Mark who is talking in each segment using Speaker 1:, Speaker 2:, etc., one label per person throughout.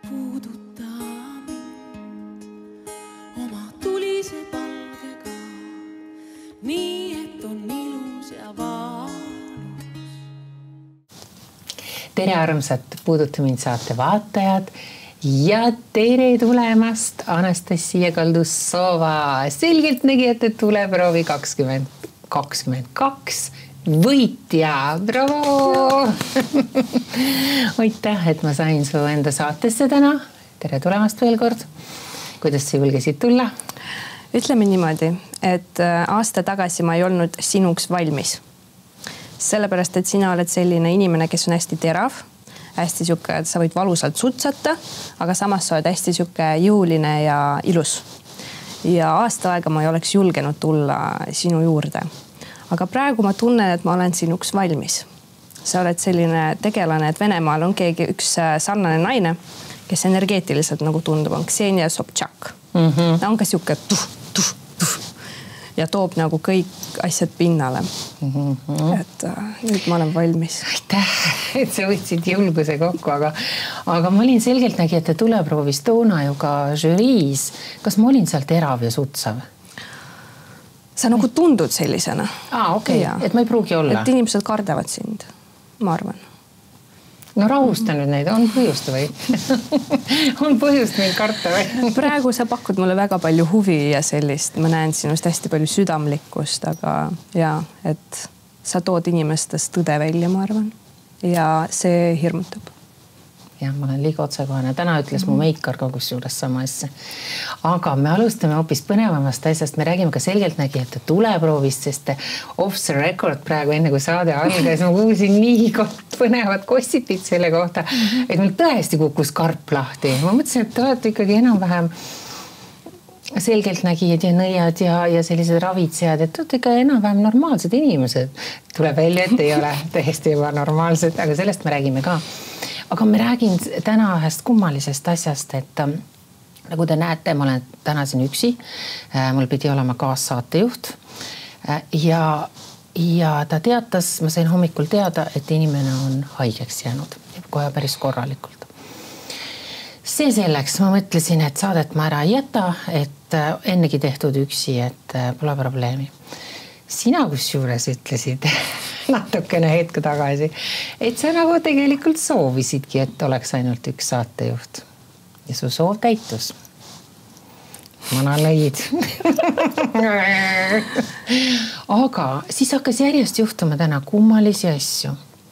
Speaker 1: puuduta mind oma tulise palgega, nii et on ilus ja valus.
Speaker 2: Tere armsat Puuduta mind saate vaatajad ja tere tulemast Anastasia Kaldussova selgeltnägijate tuleproovi 2022 võitja. Bravo! Aitäh, et ma sain su enda saatesse täna. Tere tulemast veel kord. Kuidas sa julgesid tulla?
Speaker 3: Ütleme niimoodi, et aasta tagasi ma ei olnud sinuks valmis. Sellepärast, et sina oled selline inimene, kes on hästi terav, hästi siuke, et sa võid valusalt sutsata, aga samas sa oled hästi siuke jõuline ja ilus. Ja aasta aega ma ei oleks julgenud tulla sinu juurde. Aga praegu ma tunnen, et ma olen sinuks valmis. Sa oled selline tegelane, et Venemaal on keegi üks sarnane naine, kes energeetiliselt nagu tundub, on Ksenia Sobchak. Ta on ka siuke ja toob nagu kõik asjad pinnale. Et nüüd ma olen valmis.
Speaker 2: Aitäh, et sa võtsid julguse kokku, aga ma olin selgeltnägijate tuleproovis toona ju ka žüriis. Kas ma olin seal terav ja sutsav?
Speaker 3: Sa nagu tundud sellisena.
Speaker 2: Okei. Et ma ei pruugi olla.
Speaker 3: Et inimesed kardavad sind, ma arvan.
Speaker 2: No rahusta nüüd neid, on põhjust või? On põhjust mind karta või?
Speaker 3: Praegu sa pakud mulle väga palju huvi ja sellist. Ma näen sinust hästi palju südamlikkust, aga ja, et sa tood inimestest tõde välja, ma arvan. Ja see hirmutab.
Speaker 2: Jah, ma olen liiga otsekohane. Täna ütles mu meikar ka kusjuures sama asja. Aga me alustame hoopis põnevamast asjast. Me räägime ka selgeltnägijate tuleproovist, sest off the record praegu enne kui saade algas, ma kuulsin nii põnevad kossipid selle kohta, et mul tõesti kukkus karp lahti. Ma mõtlesin, et te olete ikkagi enam-vähem selgeltnägijad ja nõiad ja sellised ravitsejad, et te olete ikka enam-vähem normaalsed inimesed. Tuleb välja, et ei ole täiesti juba normaalsed, aga sellest me räägime ka. Aga me räägin täna ühest kummalisest asjast, et nagu te näete, ma olen täna siin üksi. Mul pidi olema kaassaatejuht ja ta teatas, ma sain hommikul teada, et inimene on haigeks jäänud kohe päris korralikult. See selleks, ma mõtlesin, et saadet ma ära ei jäta, et ennegi tehtud üksi, et pole probleemi. Sina kusjuures ütlesid natukene hetke tagasi, et sa nagu tegelikult soovisidki, et oleks ainult üks saatejuht. Ja su soov täitus. Manalõid. Aga siis hakkas järjest juhtuma täna kummalisi asju.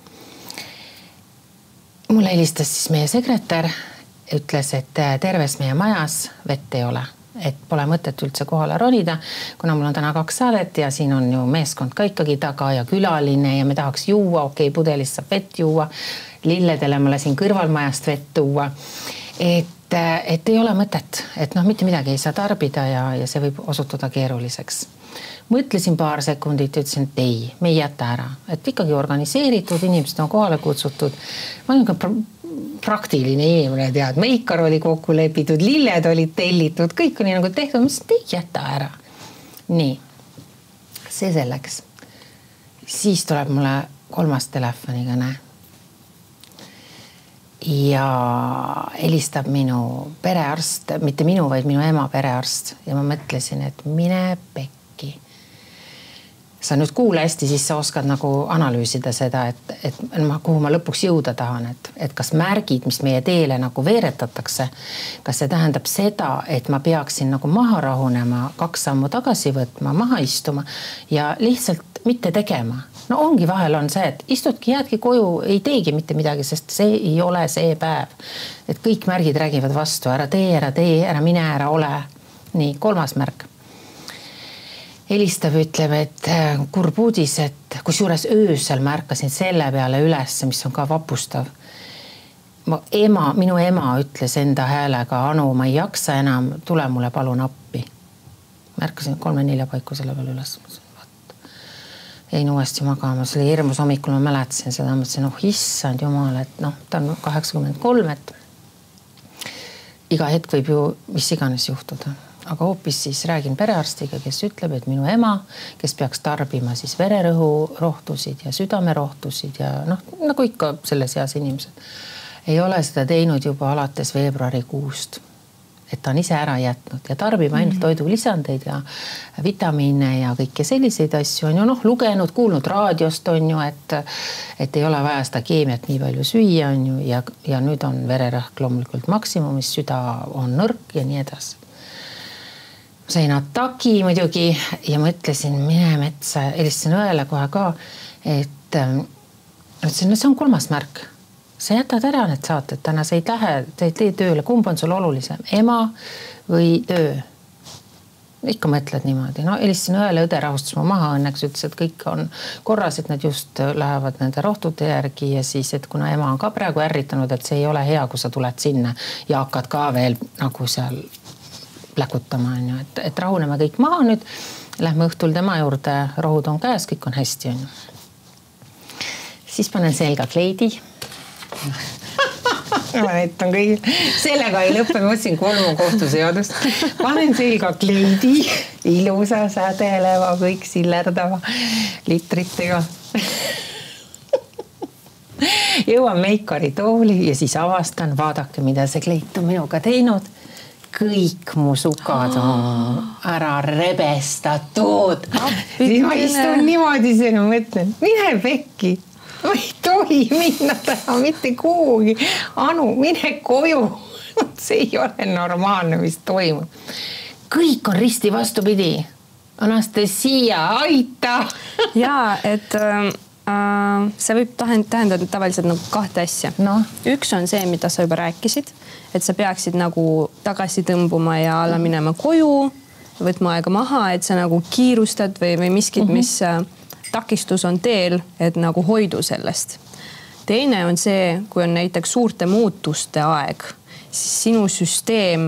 Speaker 2: Mulle helistas siis meie sekretär, ütles, et terves meie majas vett ei ole. Et pole mõtet üldse kohale ronida, kuna mul on täna 2 saadet ja siin on ju meeskond ka ikkagi taga ja külaline ja me tahaks juua, pudelist saab vett juua, lilledele ma lasin kõrvalmajast vett tuua, et ei ole mõtet, et mitte midagi ei saa tarbida ja see võib osutuda keeruliseks. Mõtlesin paar sekundit ja ütlesin, et ei, me ei jäta ära, et ikkagi organiseeritud, inimesed on kohale kutsutud. Ma olen ka praktiline inimene, tead, meikar oli kokku lepitud, lilled olid tellitud, kõik oli nagu tehtud, ma ütlesin, et ei jäta ära. Nii, see selleks. Siis tuleb mulle 3. telefonikõne ja helistab minu perearst, mitte minu, vaid minu ema perearst ja ma mõtlesin, et mine pekki. Sa nüüd kuule hästi, siis sa oskad nagu analüüsida seda, et kuhu ma lõpuks jõuda tahan, et kas märgid, mis meie teele nagu veeretatakse, kas see tähendab seda, et ma peaksin nagu maha rahunema, 2 sammu tagasi võtma, maha istuma ja lihtsalt mitte tegema. No ongi vahel on see, et istudki, jäädki koju, ei teegi mitte midagi, sest see ei ole see päev. Et kõik märgid räägivad vastu, ära tee, ära mine, ära ole. Nii, 3. märk. Helistab, ütleb, et kurb uudis, et kusjuures öösel märkasin selle peale üles, mis on ka vapustav. Minu ema ütles enda häälega, Anu, ma ei jaksa enam, tule mulle palun appi. Märkasin 3-4 paiku selle peale üles. Jäin uuesti magama, see oli hirmus hommikul, ma mäletasin seda, mõtlesin, issand jumal, et ta on 83, et iga hetk võib ju mis iganes juhtuda. Aga hoopis siis räägin perearstiga, kes ütleb, et minu ema, kes peaks tarbima siis vererõhu rohtusid ja südamerohtusid ja nagu ikka selles eas inimesed, ei ole seda teinud juba alates veebruarikuust. Et ta on ise ära jätnud ja tarbib ainult toidulisandeid ja vitamiine ja kõike selliseid asju on ju lugenud, kuulnud raadiost on ju, et ei ole vaja seda keemiat nii palju süüa on ju ja nüüd on vererõhk loomulikult maksimumis, süda on nõrk ja nii edasi. Sain ataki muidugi ja mõtlesin, mine metsa, helistasin õele kohe ka, et see on 3. märk. Sa jätad ära need saated, täna sa ei tee tööle, kumb on sul olulisem, ema või töö? Ikka mõtled niimoodi. Helistasin õele, õde rahustas ma maha, õnneks ütles, et kõik on korras, et nad just lähevad nende rohtute järgi ja siis, et kuna ema on ka praegu ärritanud, et see ei ole hea, kui sa tuled sinna ja hakkad ka veel nagu seal pläkutama, on ju, et rahuneme kõik maha nüüd, lähme õhtul tema juurde, rohud on käes, kõik on hästi, on ju. Siis panen selga kleidi. Ma näitan kõigil. Sellega ei lõppe, ma otsin 3 kohtuseadust. Panen selga kleidi, ilusa sädeleva, kõik sillerdava litritega. Jõuan Meikari tooli ja siis avastan, vaadake, mida see kleit on minuga teinud. Kõik mu sukad on ära rebestatud. Siis ma istun niimoodi sinna, mõtlen, mine pekki. Ma ei tohi minna täna mitte kuhugi. Anu, mine koju. See ei ole normaalne, mis toimub. Kõik on risti vastupidi. Anastasia, aita!
Speaker 3: Jaa, et see võib tähendada tavaliselt nagu 2 asja. Üks on see, mida sa juba rääkisid, et sa peaksid nagu tagasi tõmbuma ja alla minema koju, võtma aega maha, et sa nagu kiirustad või miskid, mis takistus on teel, et nagu hoidu sellest. Teine on see, kui on näiteks suurte muutuste aeg, siis sinu süsteem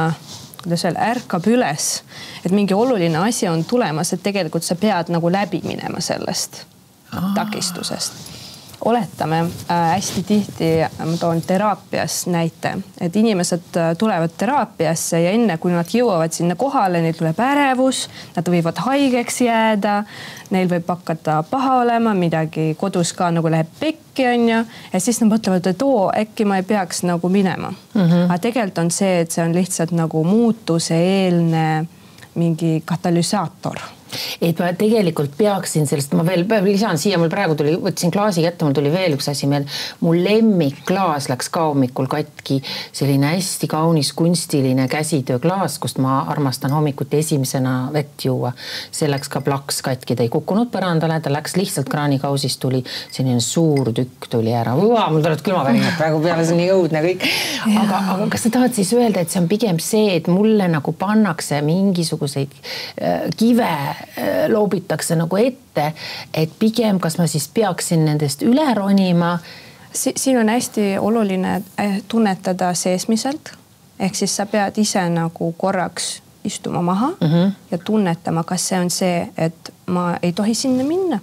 Speaker 3: ärkab üles, et mingi oluline asi on tulemas, et tegelikult sa pead nagu läbi minema sellest takistusest. Oletame, hästi tihti ma toon teraapias näite, et inimesed tulevad teraapiasse ja enne, kui nad jõuavad sinna kohale, neil tuleb ärevus, nad võivad haigeks jääda, neil võib hakata paha olema, midagi kodus ka nagu läheb pekki, on ju, ja siis nad mõtlevad, et äkki ma ei peaks nagu minema. Aga tegelikult on see, et see on lihtsalt nagu muutuse eelne mingi katalüsaator.
Speaker 2: Et ma tegelikult peaksin sellest, ma veel lisan siia, mul praegu tuli, võtsin klaasi kätte, mul tuli veel üks asi meil. Mul lemmikklaas läks ka hommikul katki, selline hästi kaunis kunstiline käsitööklaas, kust ma armastan hommikuti esimesena vett juua. See läks ka plaks katki, ta ei kukkunud põrandale, ta läks lihtsalt kraanikausist tuli, selline suur tükk tuli ära. Mul tuleb külmavärinad praegu peale, see on nii õudne kõik. Aga kas sa tahad siis öelda, et see on pigem see, et mulle nagu pannakse mingisuguseid kive loobitakse nagu ette, et pigem kas ma siis peaksin nendest üle ronima?
Speaker 3: Siin on hästi oluline tunnetada seesmiselt, ehk siis sa pead ise nagu korraks istuma maha ja tunnetama, kas see on see, et ma ei tohi sinna minna.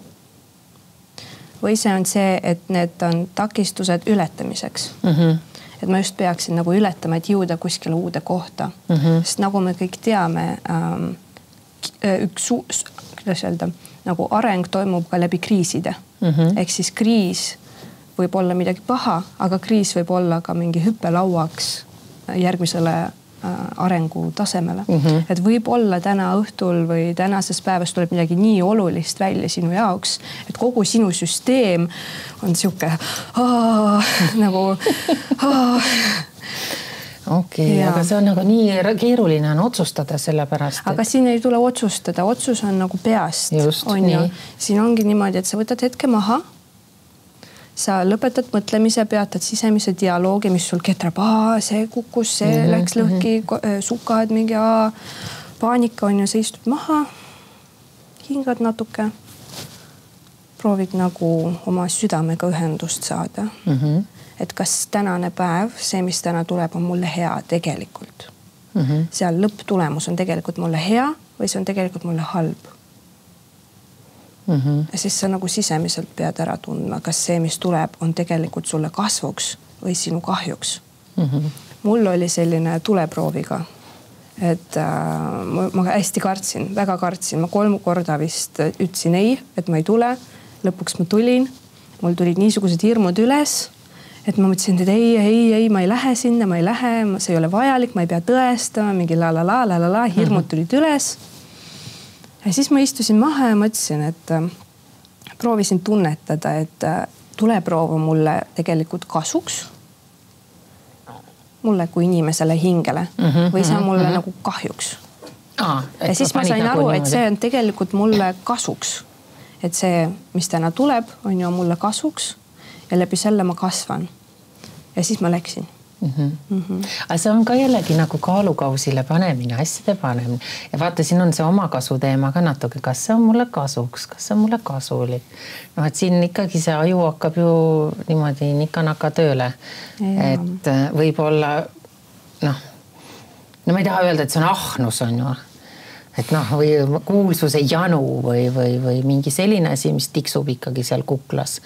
Speaker 3: Või see on see, et need on takistused ületamiseks. Et ma just peaksin nagu ületama, et jõuda kuskile uude kohta. Sest nagu me kõik teame, kuidas öelda, nagu areng toimub ka läbi kriiside. Ehk siis kriis võib olla midagi paha, aga kriis võib olla ka mingi hüppelauaks järgmisele arengu tasemele. Et võib olla täna õhtul või tänases päevas tuleb midagi nii olulist välja sinu jaoks, et kogu sinu süsteem on siuke nagu
Speaker 2: Okei, aga see on nagu nii keeruline on otsustada selle pärast.
Speaker 3: Aga siin ei tule otsustada, otsus on nagu peast.
Speaker 2: Just,
Speaker 3: on ju. Siin ongi niimoodi, et sa võtad hetke maha, sa lõpetad mõtlemise, peatad sisemise dialoogi, mis sul ketrab, see kukkus, see läks lõhki, sukad, mingi paanika on ja sa istud maha, hingad natuke, proovid nagu oma südamega ühendust saada. Et kas tänane päev, see, mis täna tuleb, on mulle hea tegelikult. Seal lõpptulemus on tegelikult mulle hea või see on tegelikult mulle halb. Ja siis sa nagu sisemiselt pead ära tundma, kas see, mis tuleb, on tegelikult sulle kasvuks või sinu kahjuks. Mul oli selline tuleprooviga, et ma hästi kartsin, väga kartsin. Ma 3 korda vist ütlesin ei, et ma ei tule. Lõpuks ma tulin, mul tulid niisugused hirmud üles, et ma mõtlesin, et ei, ma ei lähe sinna, ma ei lähe, see ei ole vajalik, ma ei pea tõestama, mingi la, hirmud tulid üles. Ja siis ma istusin maha ja mõtlesin, et proovisin tunnetada, et tuleproov on mulle tegelikult kasuks. Mulle kui inimesele hingele või see on mulle nagu kahjuks. Ja siis ma sain aru, et see on tegelikult mulle kasuks. Et see, mis täna tuleb, on ju mulle kasuks ja läbi selle ma kasvan. Ja siis ma läksin.
Speaker 2: Aga see on ka jällegi nagu kaalukausile panemine, asjade panemine. Ja vaata, siin on see omakasu teema ka natuke, kas see on mulle kasuks, kas see on mulle kasulik. No, et siin ikkagi see aju hakkab ju niimoodi nikanaka tööle. Et võib-olla, no ma ei taha öelda, et see on ahnus, on ju. Et noh, või kuulsuse janu või mingi selline asi, mis tiksub ikkagi seal kuklas.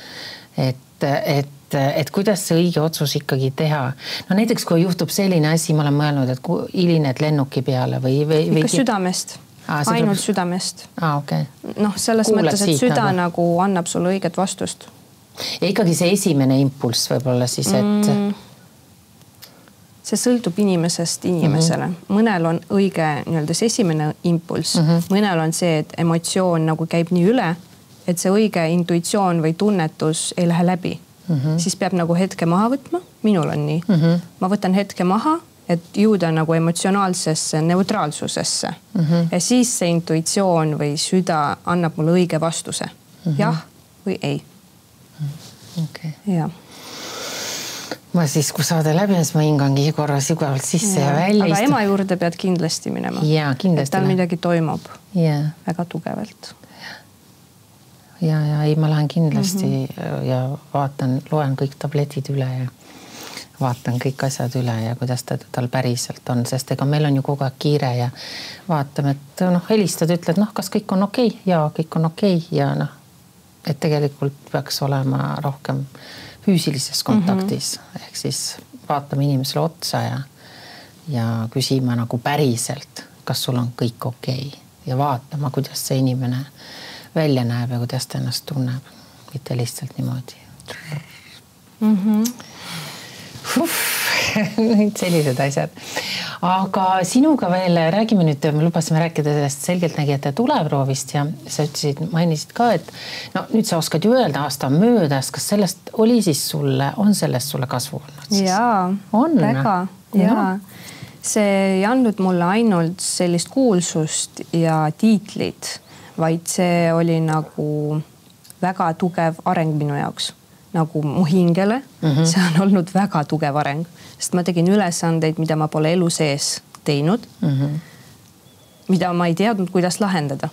Speaker 2: Et kuidas see õige otsus ikkagi teha. No näiteks, kui juhtub selline asi, ma olen mõelnud, et hilined lennuki peale või...
Speaker 3: Ikka südamest. Ainult südamest.
Speaker 2: Okay.
Speaker 3: Noh, selles mõttes, et süda nagu annab sulle õiget vastust.
Speaker 2: Ja ikkagi see esimene impulss võib-olla siis, et...
Speaker 3: See sõltub inimesest inimesele. Mõnel on õige nii-öelda see esimene impulss. Mõnel on see, et emotsioon nagu käib nii üle, et see õige intuitsioon või tunnetus ei lähe läbi. Siis peab nagu hetke maha võtma. Minul on nii. Ma võtan hetke maha, et jõuda nagu emotsionaalsesse neutraalsusesse. Ja siis see intuitsioon või süda annab mulle õige vastuse. Jah või ei.
Speaker 2: Okay.
Speaker 3: Ja.
Speaker 2: Ma siis, kui saade läbi, siis ma hingangi korra sügavalt sisse ja välja.
Speaker 3: Aga ema juurde pead kindlasti minema.
Speaker 2: Ja, kindlasti.
Speaker 3: Et tal midagi toimub väga tugevalt.
Speaker 2: Ja ei, ma lähen kindlasti ja vaatan, loen kõik tabletid üle ja vaatan kõik asjad üle ja kuidas tal päriselt on, sest ega meil on ju kogu aeg kiire ja vaatame, et helistad, ütled, kas kõik on okei? Ja kõik on okei ja et tegelikult peaks olema rohkem füüsilises kontaktis, ehk siis vaatame inimesele otsa ja küsima nagu päriselt, kas sul on kõik okei ja vaatama, kuidas see inimene välja näeb ja kuidas ta ennast tunneb, mitte lihtsalt niimoodi. Sellised asjad. Aga sinuga veel räägime nüüd, me lubasime rääkida sellest selgeltnägijate tuleproovist ja sa ütlesid, mainisid ka, et nüüd sa oskad ju öelda, aasta on möödas, kas sellest oli siis sulle, on sellest sulle kasvu olnud?
Speaker 3: Jaa, väga. Jaa. See ei andnud mulle ainult sellist kuulsust ja tiitlit, vaid see oli nagu väga tugev areng minu jaoks. Nagu mu hingele. See on olnud väga tugev areng, sest ma tegin ülesandeid, mida ma pole elu sees teinud, mida ma ei teadnud, kuidas lahendada.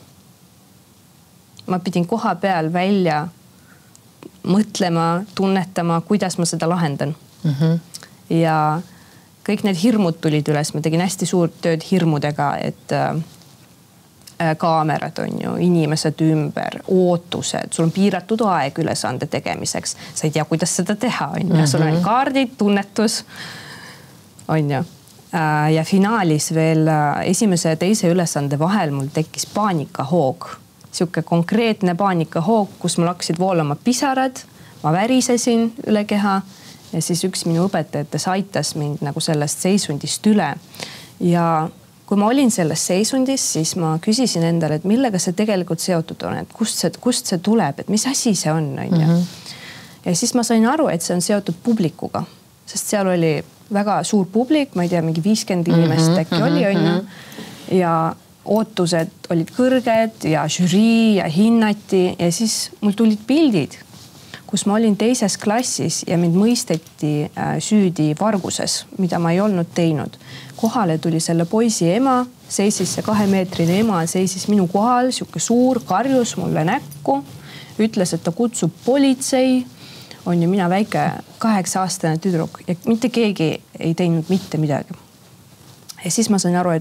Speaker 3: Ma pidin koha peal välja mõtlema, tunnetama, kuidas ma seda lahendan. Ja kõik need hirmud tulid üles, ma tegin hästi suurt tööd hirmudega, et kaamerad on ju, inimesed ümber, ootused, sul on piiratud aeg ülesande tegemiseks. Sa ei tea, kuidas seda teha, on ju. Sul on kaardid, tunnetus, on ju. Ja finaalis veel esimese ja teise ülesande vahel mul tekkis paanikahoog. Siuke konkreetne paanikahoog, kus mul hakkasid voolama pisarad, ma värisesin üle keha ja siis üks minu õpetajates aitas mind nagu sellest seisundist üle. Ja kui ma olin selles seisundis, siis ma küsisin endale, et millega see tegelikult seotud on, et kust see tuleb, et mis asi see on. Ja siis ma sain aru, et see on seotud publikuga, sest seal oli väga suur publik, ma ei tea, mingi 50 inimest äkki oli, on ju. Ja ootused olid kõrged ja žürii ja hinnati ja siis mul tulid pildid, kus ma olin teises klassis ja mind mõisteti süüdi varguses, mida ma ei olnud teinud. Kohale tuli selle poisi ema, seisis see 2-meetrine ema, seisis minu kohal, siuke suur, karjus mulle näkku, ütles, et ta kutsub politsei, on ju mina väike 8-aastane tüdruk ja mitte keegi ei teinud mitte midagi. Ja siis ma sain aru,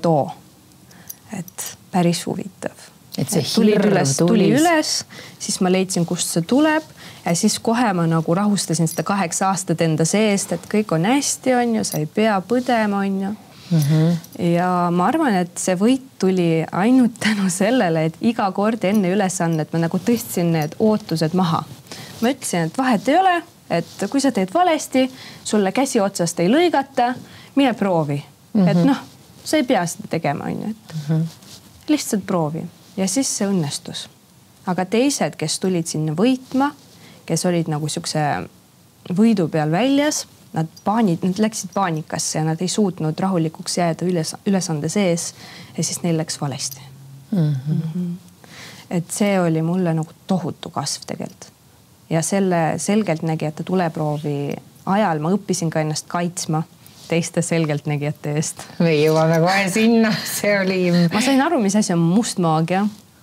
Speaker 3: et päris huvitav.
Speaker 2: Et see hirm
Speaker 3: tuli üles, siis ma leidsin, kust see tuleb ja siis kohe ma nagu rahustasin seda 8 aastat enda seest, et kõik on hästi, on ju, sa ei pea põdema, on ju. Ja ma arvan, et see võit tuli ainult tänu sellele, et iga kord enne ülesannet ma nagu tõstsin need ootused maha. Ma ütlesin, et vahet ei ole, et kui sa teed valesti, sulle käsi otsast ei lõigata, mine proovi. Et noh, sa ei pea seda tegema, lihtsalt proovi. Ja siis see õnnestus. Aga teised, kes tulid sinna võitma, kes olid nagu siukse võidu peal väljas, nad läksid paanikasse ja nad ei suutnud rahulikuks jääda ülesande sees ja siis neil läks valesti. Et see oli mulle nagu tohutu kasv tegelikult. Ja selle selgeltnägijate tuleproovi ajal ma õppisin ka ennast kaitsma teiste selgeltnägijate eest.
Speaker 2: Me jõuame kohe sinna, see oli...
Speaker 3: Ma sain aru, mis asi on must maagia.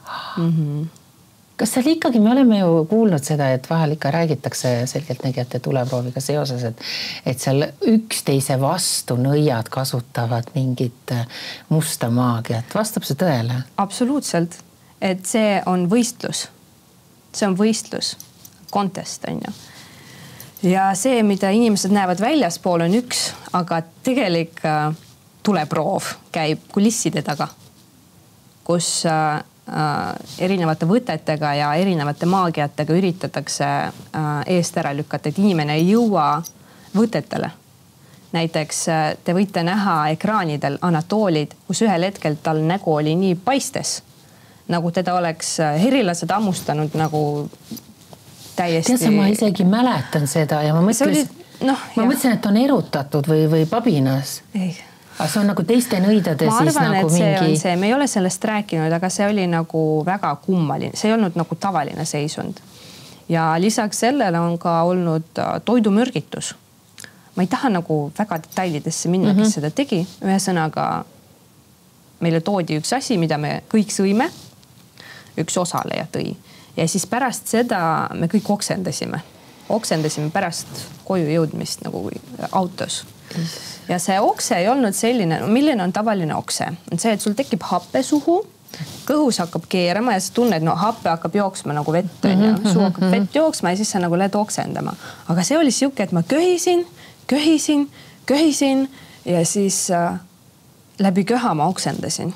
Speaker 2: Kas seal ikkagi, me oleme ju kuulnud seda, et vahel ikka räägitakse selgeltnägijate tuleprooviga seoses, et seal üksteise vastu nõiad kasutavad mingit musta maagiat. Vastab see tõele?
Speaker 3: Absoluutselt. Et see on võistlus. See on võistlus. Contest on ju. Ja see, mida inimesed näevad väljaspool, on üks, aga tegelik tuleproov käib kulisside taga, kus erinevate võtetega ja erinevate maagiatega üritatakse eest ära lükata, et inimene ei jõua võtetele. Näiteks te võite näha ekraanidel Anatoolid, kus ühel hetkel tal nägu oli nii paistes, nagu teda oleks herilased ammustanud nagu täiesti...
Speaker 2: Tead, ma isegi mäletan seda ja ma mõtlesin, et on erutatud või pabinas.
Speaker 3: Ei.
Speaker 2: Aga see on nagu teiste nõidade
Speaker 3: ma
Speaker 2: siis
Speaker 3: arvan,
Speaker 2: nagu
Speaker 3: et see
Speaker 2: mingi...
Speaker 3: on see, me ei ole sellest rääkinud, aga see oli nagu väga kummaline. See ei olnud nagu tavaline seisund. Ja lisaks sellele on ka olnud toidumürgitus. Ma ei taha nagu väga detailidesse minna, kes seda tegi. Ühesõnaga meile toodi üks asi, mida me kõik sõime. Üks osaleja tõi. Ja siis pärast seda me kõik oksendasime. Oksendasime pärast koju jõudmist nagu autos. Ja see okse ei olnud selline, milline on tavaline okse? On see, et sul tekib happe suhu, kõhus hakkab keerama ja sa tunned, no happe hakkab jooksma nagu vett, suu hakkab vett jooksma ja siis sa nagu lähed oksendama. Aga see oli siuke, et ma köhisin ja siis läbi köha ma oksendasin.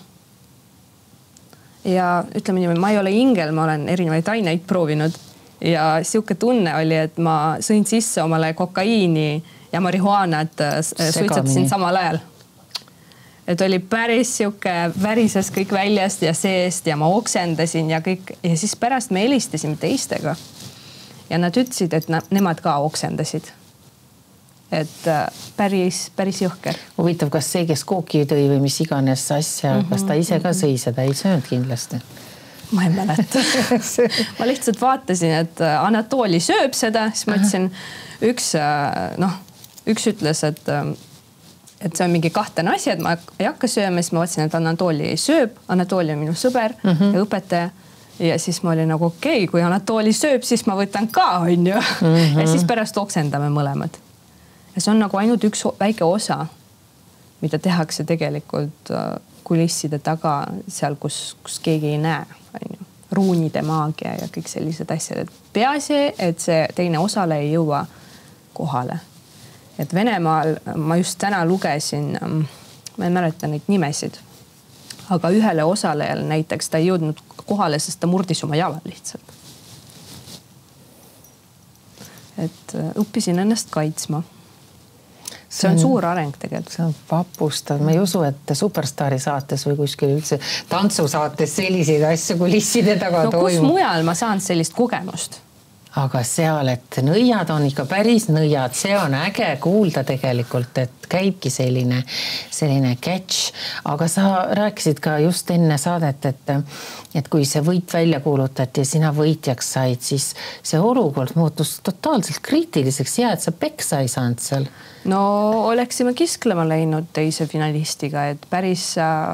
Speaker 3: Ja ütleme nii, ma ei ole ingel, ma olen erinevaid aineid proovinud ja siuke tunne oli, et ma sõin sisse omale kokaiini ja marihuaanat suitsetasin samal ajal. Et oli päris siuke värises kõik väljast ja seest ja ma oksendasin ja kõik. Ja siis pärast me helistasime teistega. Ja nad ütlesid, et nemad ka oksendasid. Et päris jõhker.
Speaker 2: Huvitav, kas see, kes kooki tõi või mis iganes asja, kas ta ise ka sõi seda? Ei söönud kindlasti.
Speaker 3: Ma ei mäleta. Ma lihtsalt vaatasin, et Anatooli sööb seda. Siis ma ütlesin, üks ütles, et see on mingi kahtene asi, et ma ei hakka sööma, siis ma vaatasin, et Anatooli sööb. Anatooli on minu sõber ja õpetaja. Ja siis ma olin nagu okei, kui Anatooli sööb, siis ma võtan ka, on ju. Ja siis pärast oksendame mõlemad. Ja see on nagu ainult üks väike osa, mida tehakse tegelikult kulisside taga seal, kus keegi ei näe. On ju. Ruunide maagia ja kõik sellised asjad. Peaasi, et see teine osale ei jõua kohale. Et Venemaal ma just täna lugesin, ma ei mäleta neid nimesid, aga ühele osalejal näiteks ta ei jõudnud kohale, sest ta murdis oma jala lihtsalt. Et õppisin ennast kaitsma. See on suur areng tegelikult.
Speaker 2: See on vapustav. Ma ei usu, et Superstaari saates või kuskil üldse tantsusaates selliseid asju kulisside taga toimub.
Speaker 3: Kus mujal ma saan sellist kogemust?
Speaker 2: Aga seal, et nõiad on ikka päris nõiad, see on äge kuulda tegelikult, et käibki selline catch. Aga sa rääkisid ka just enne saadet, et kui see võit välja kuulutati ja sina võitjaks said, siis see olukord muutus totaalselt kriitiliseks ja et sa peksa ei saanud seal.
Speaker 3: No oleksime kisklema läinud teise finalistiga, et päris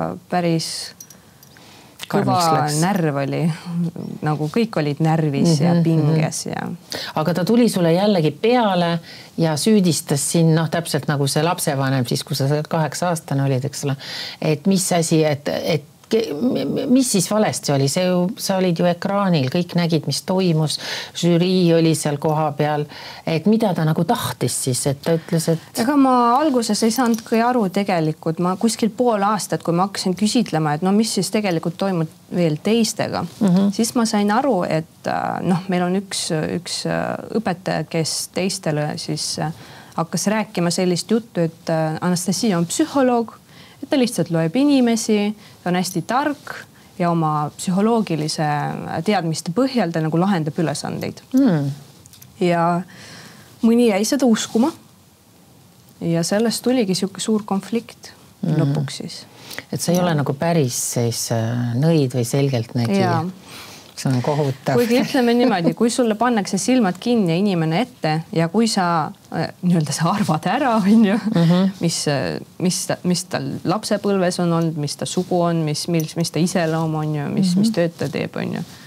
Speaker 3: kõva närv oli, nagu kõik olid närvis ja pinges. Ja...
Speaker 2: Aga ta tuli sulle jällegi peale ja süüdistas siin, täpselt nagu see lapsevanem, siis kui sa 8-aastane olid, eks ole, et mis asi, et mis siis valesti oli? Sa olid ju ekraanil, kõik nägid, mis toimus, žürii oli seal koha peal, et mida ta nagu tahtis siis, et ta ütles, et...
Speaker 3: Ega ma alguses ei saanud kõi aru tegelikult, ma kuskil pool aastat, kui ma hakkasin küsitlema, et no mis siis tegelikult toimub veel teistega, siis ma sain aru, et meil on üks õpetaja, kes teistele siis hakkas rääkima sellist juttu, et Anastasia on psühholoog, et ta lihtsalt loeb inimesi, ta on hästi tark ja oma psühholoogilise teadmiste põhjal ta nagu lahendab ülesandeid. Ja mõni jäi seda uskuma ja sellest tuligi siuke suur konflikt lõpuks siis.
Speaker 2: Et sa ei ole nagu päris siis nõid või selgelt nägija. See on kohutav.
Speaker 3: Kuigi ütleme niimoodi, kui sulle pannakse silmad kinni ja inimene ette ja kui sa sa arvad ära, mis tal lapsepõlves on olnud, mis ta sugu on, mis ta iseloom on, mis tööd ta teeb, on ju.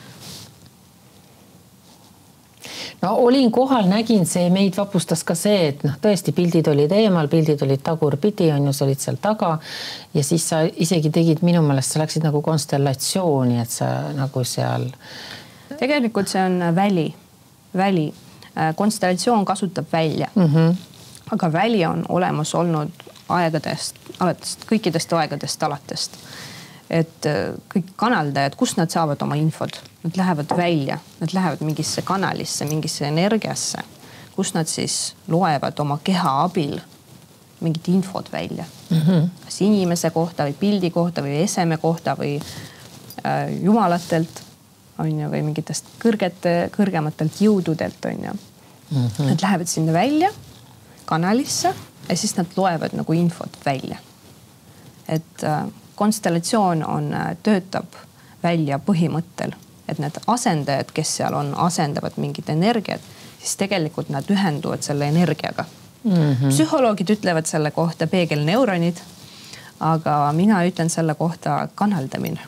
Speaker 2: No olin kohal, nägin see, meid vapustas ka see, et tõesti pildid olid eemal, pildid olid tagurpidi, on ju, sa olid seal taga ja siis sa isegi tegid minu meelest, sa läksid nagu konstellatsiooni, et sa nagu seal...
Speaker 3: Tegelikult see on väli. Konstellatsioon kasutab välja. Aga väli on olemas olnud kõikidest aegadest alatest. Et kõik kanaldajad, kus nad saavad oma infod? Nad lähevad välja, nad lähevad mingisse kanalisse, mingisse energiasse, kus nad siis loevad oma keha abil mingit infot välja. Kas inimese kohta või pildi kohta või eseme kohta või jumalatelt on ju, või mingitest kõrgematelt jõududelt on ju. Nad lähevad sinna välja kanalisse ja siis nad loevad nagu infot välja. Et konstellatsioon töötab välja põhimõttel, et need asendajad, kes seal on, asendavad mingid energiat, siis tegelikult nad ühenduvad selle energiaga. Psühholoogid ütlevad selle kohta peegelneuronid, aga mina ütlen selle kohta kanaldamine.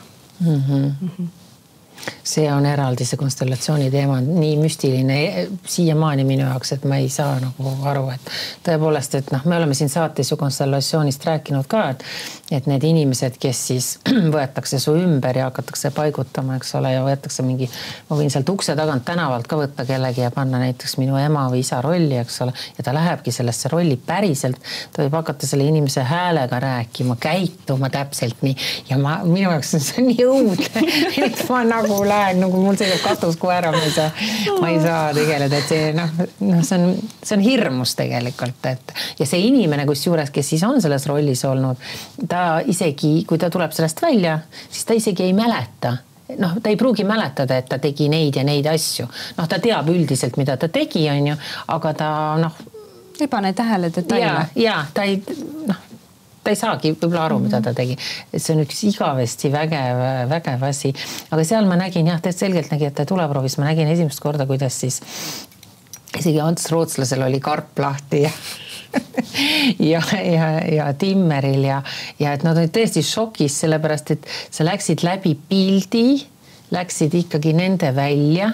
Speaker 2: See on eraldi see konstellatsiooni teema, nii müstiline siiamaani minu jaoks, et ma ei saa nagu aru, et tõepoolest, et me oleme siin saates ju konstellatsioonist rääkinud ka, et need inimesed, kes siis võetakse su ümber ja hakatakse paigutama, eks ole, ja võetakse mingi, ma võin sealt ukse tagant tänavalt ka võtta kellegi ja panna näiteks minu ema või isa rolli, eks ole, ja ta lähebki sellesse rolli päriselt, ta võib hakata selle inimese häälega rääkima, käituma täpselt nii ja minu jaoks see on nii õudne, et ma nagu lähen, nagu mul sõidab katus koera, ma ei saa tegeleda, et see on hirmus tegelikult, et ja see inimene, kus juures, kes siis on selles rollis olnud, ta isegi, kui ta tuleb sellest välja, siis ta isegi ei mäleta. Ta ei pruugi mäletada, et ta tegi neid ja neid asju. Ta teab üldiselt, mida ta tegi, on ju, aga ta
Speaker 3: ei pane tähele detaile.
Speaker 2: Ja ta ei saagi võib-olla aru, mida ta tegi. See on üks igavesti vägev asi. Aga seal ma nägin, selgelt nägi, et ta tuleproovis. Ma nägin esimest korda, kuidas siis isegi Ants Rootslasel oli karp lahti ja Timmeril ja et nad olid tõesti šokis, sellepärast, et sa läksid läbi pildi, läksid ikkagi nende välja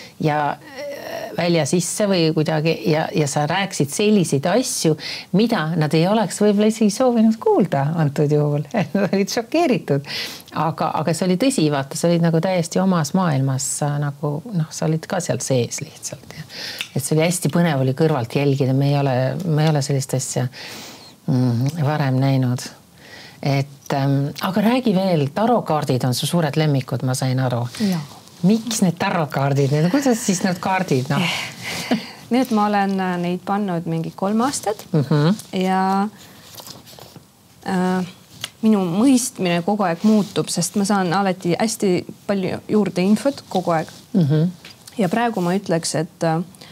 Speaker 2: sisse või kuidagi ja sa rääksid selliseid asju, mida nad ei oleks võib-olla isegi soovinud kuulda antud juhul. Nad olid šokeeritud. Aga see oli tõsi, vaata, sa olid nagu täiesti omas maailmas, nagu, sa olid ka seal sees lihtsalt. Et see oli hästi põnev oli kõrvalt jälgida, me ei ole sellist asja varem näinud. Aga räägi veel, tarokaardid on su suured lemmikud, ma sain aru.
Speaker 3: Jaa.
Speaker 2: Miks need tarokaardid, kuidas siis need kaardid?
Speaker 3: Need ma olen neid pannud mingi 3 aastat ja minu mõistmine kogu aeg muutub, sest ma saan alati hästi palju juurde infot kogu aeg. Ja praegu ma ütleks, et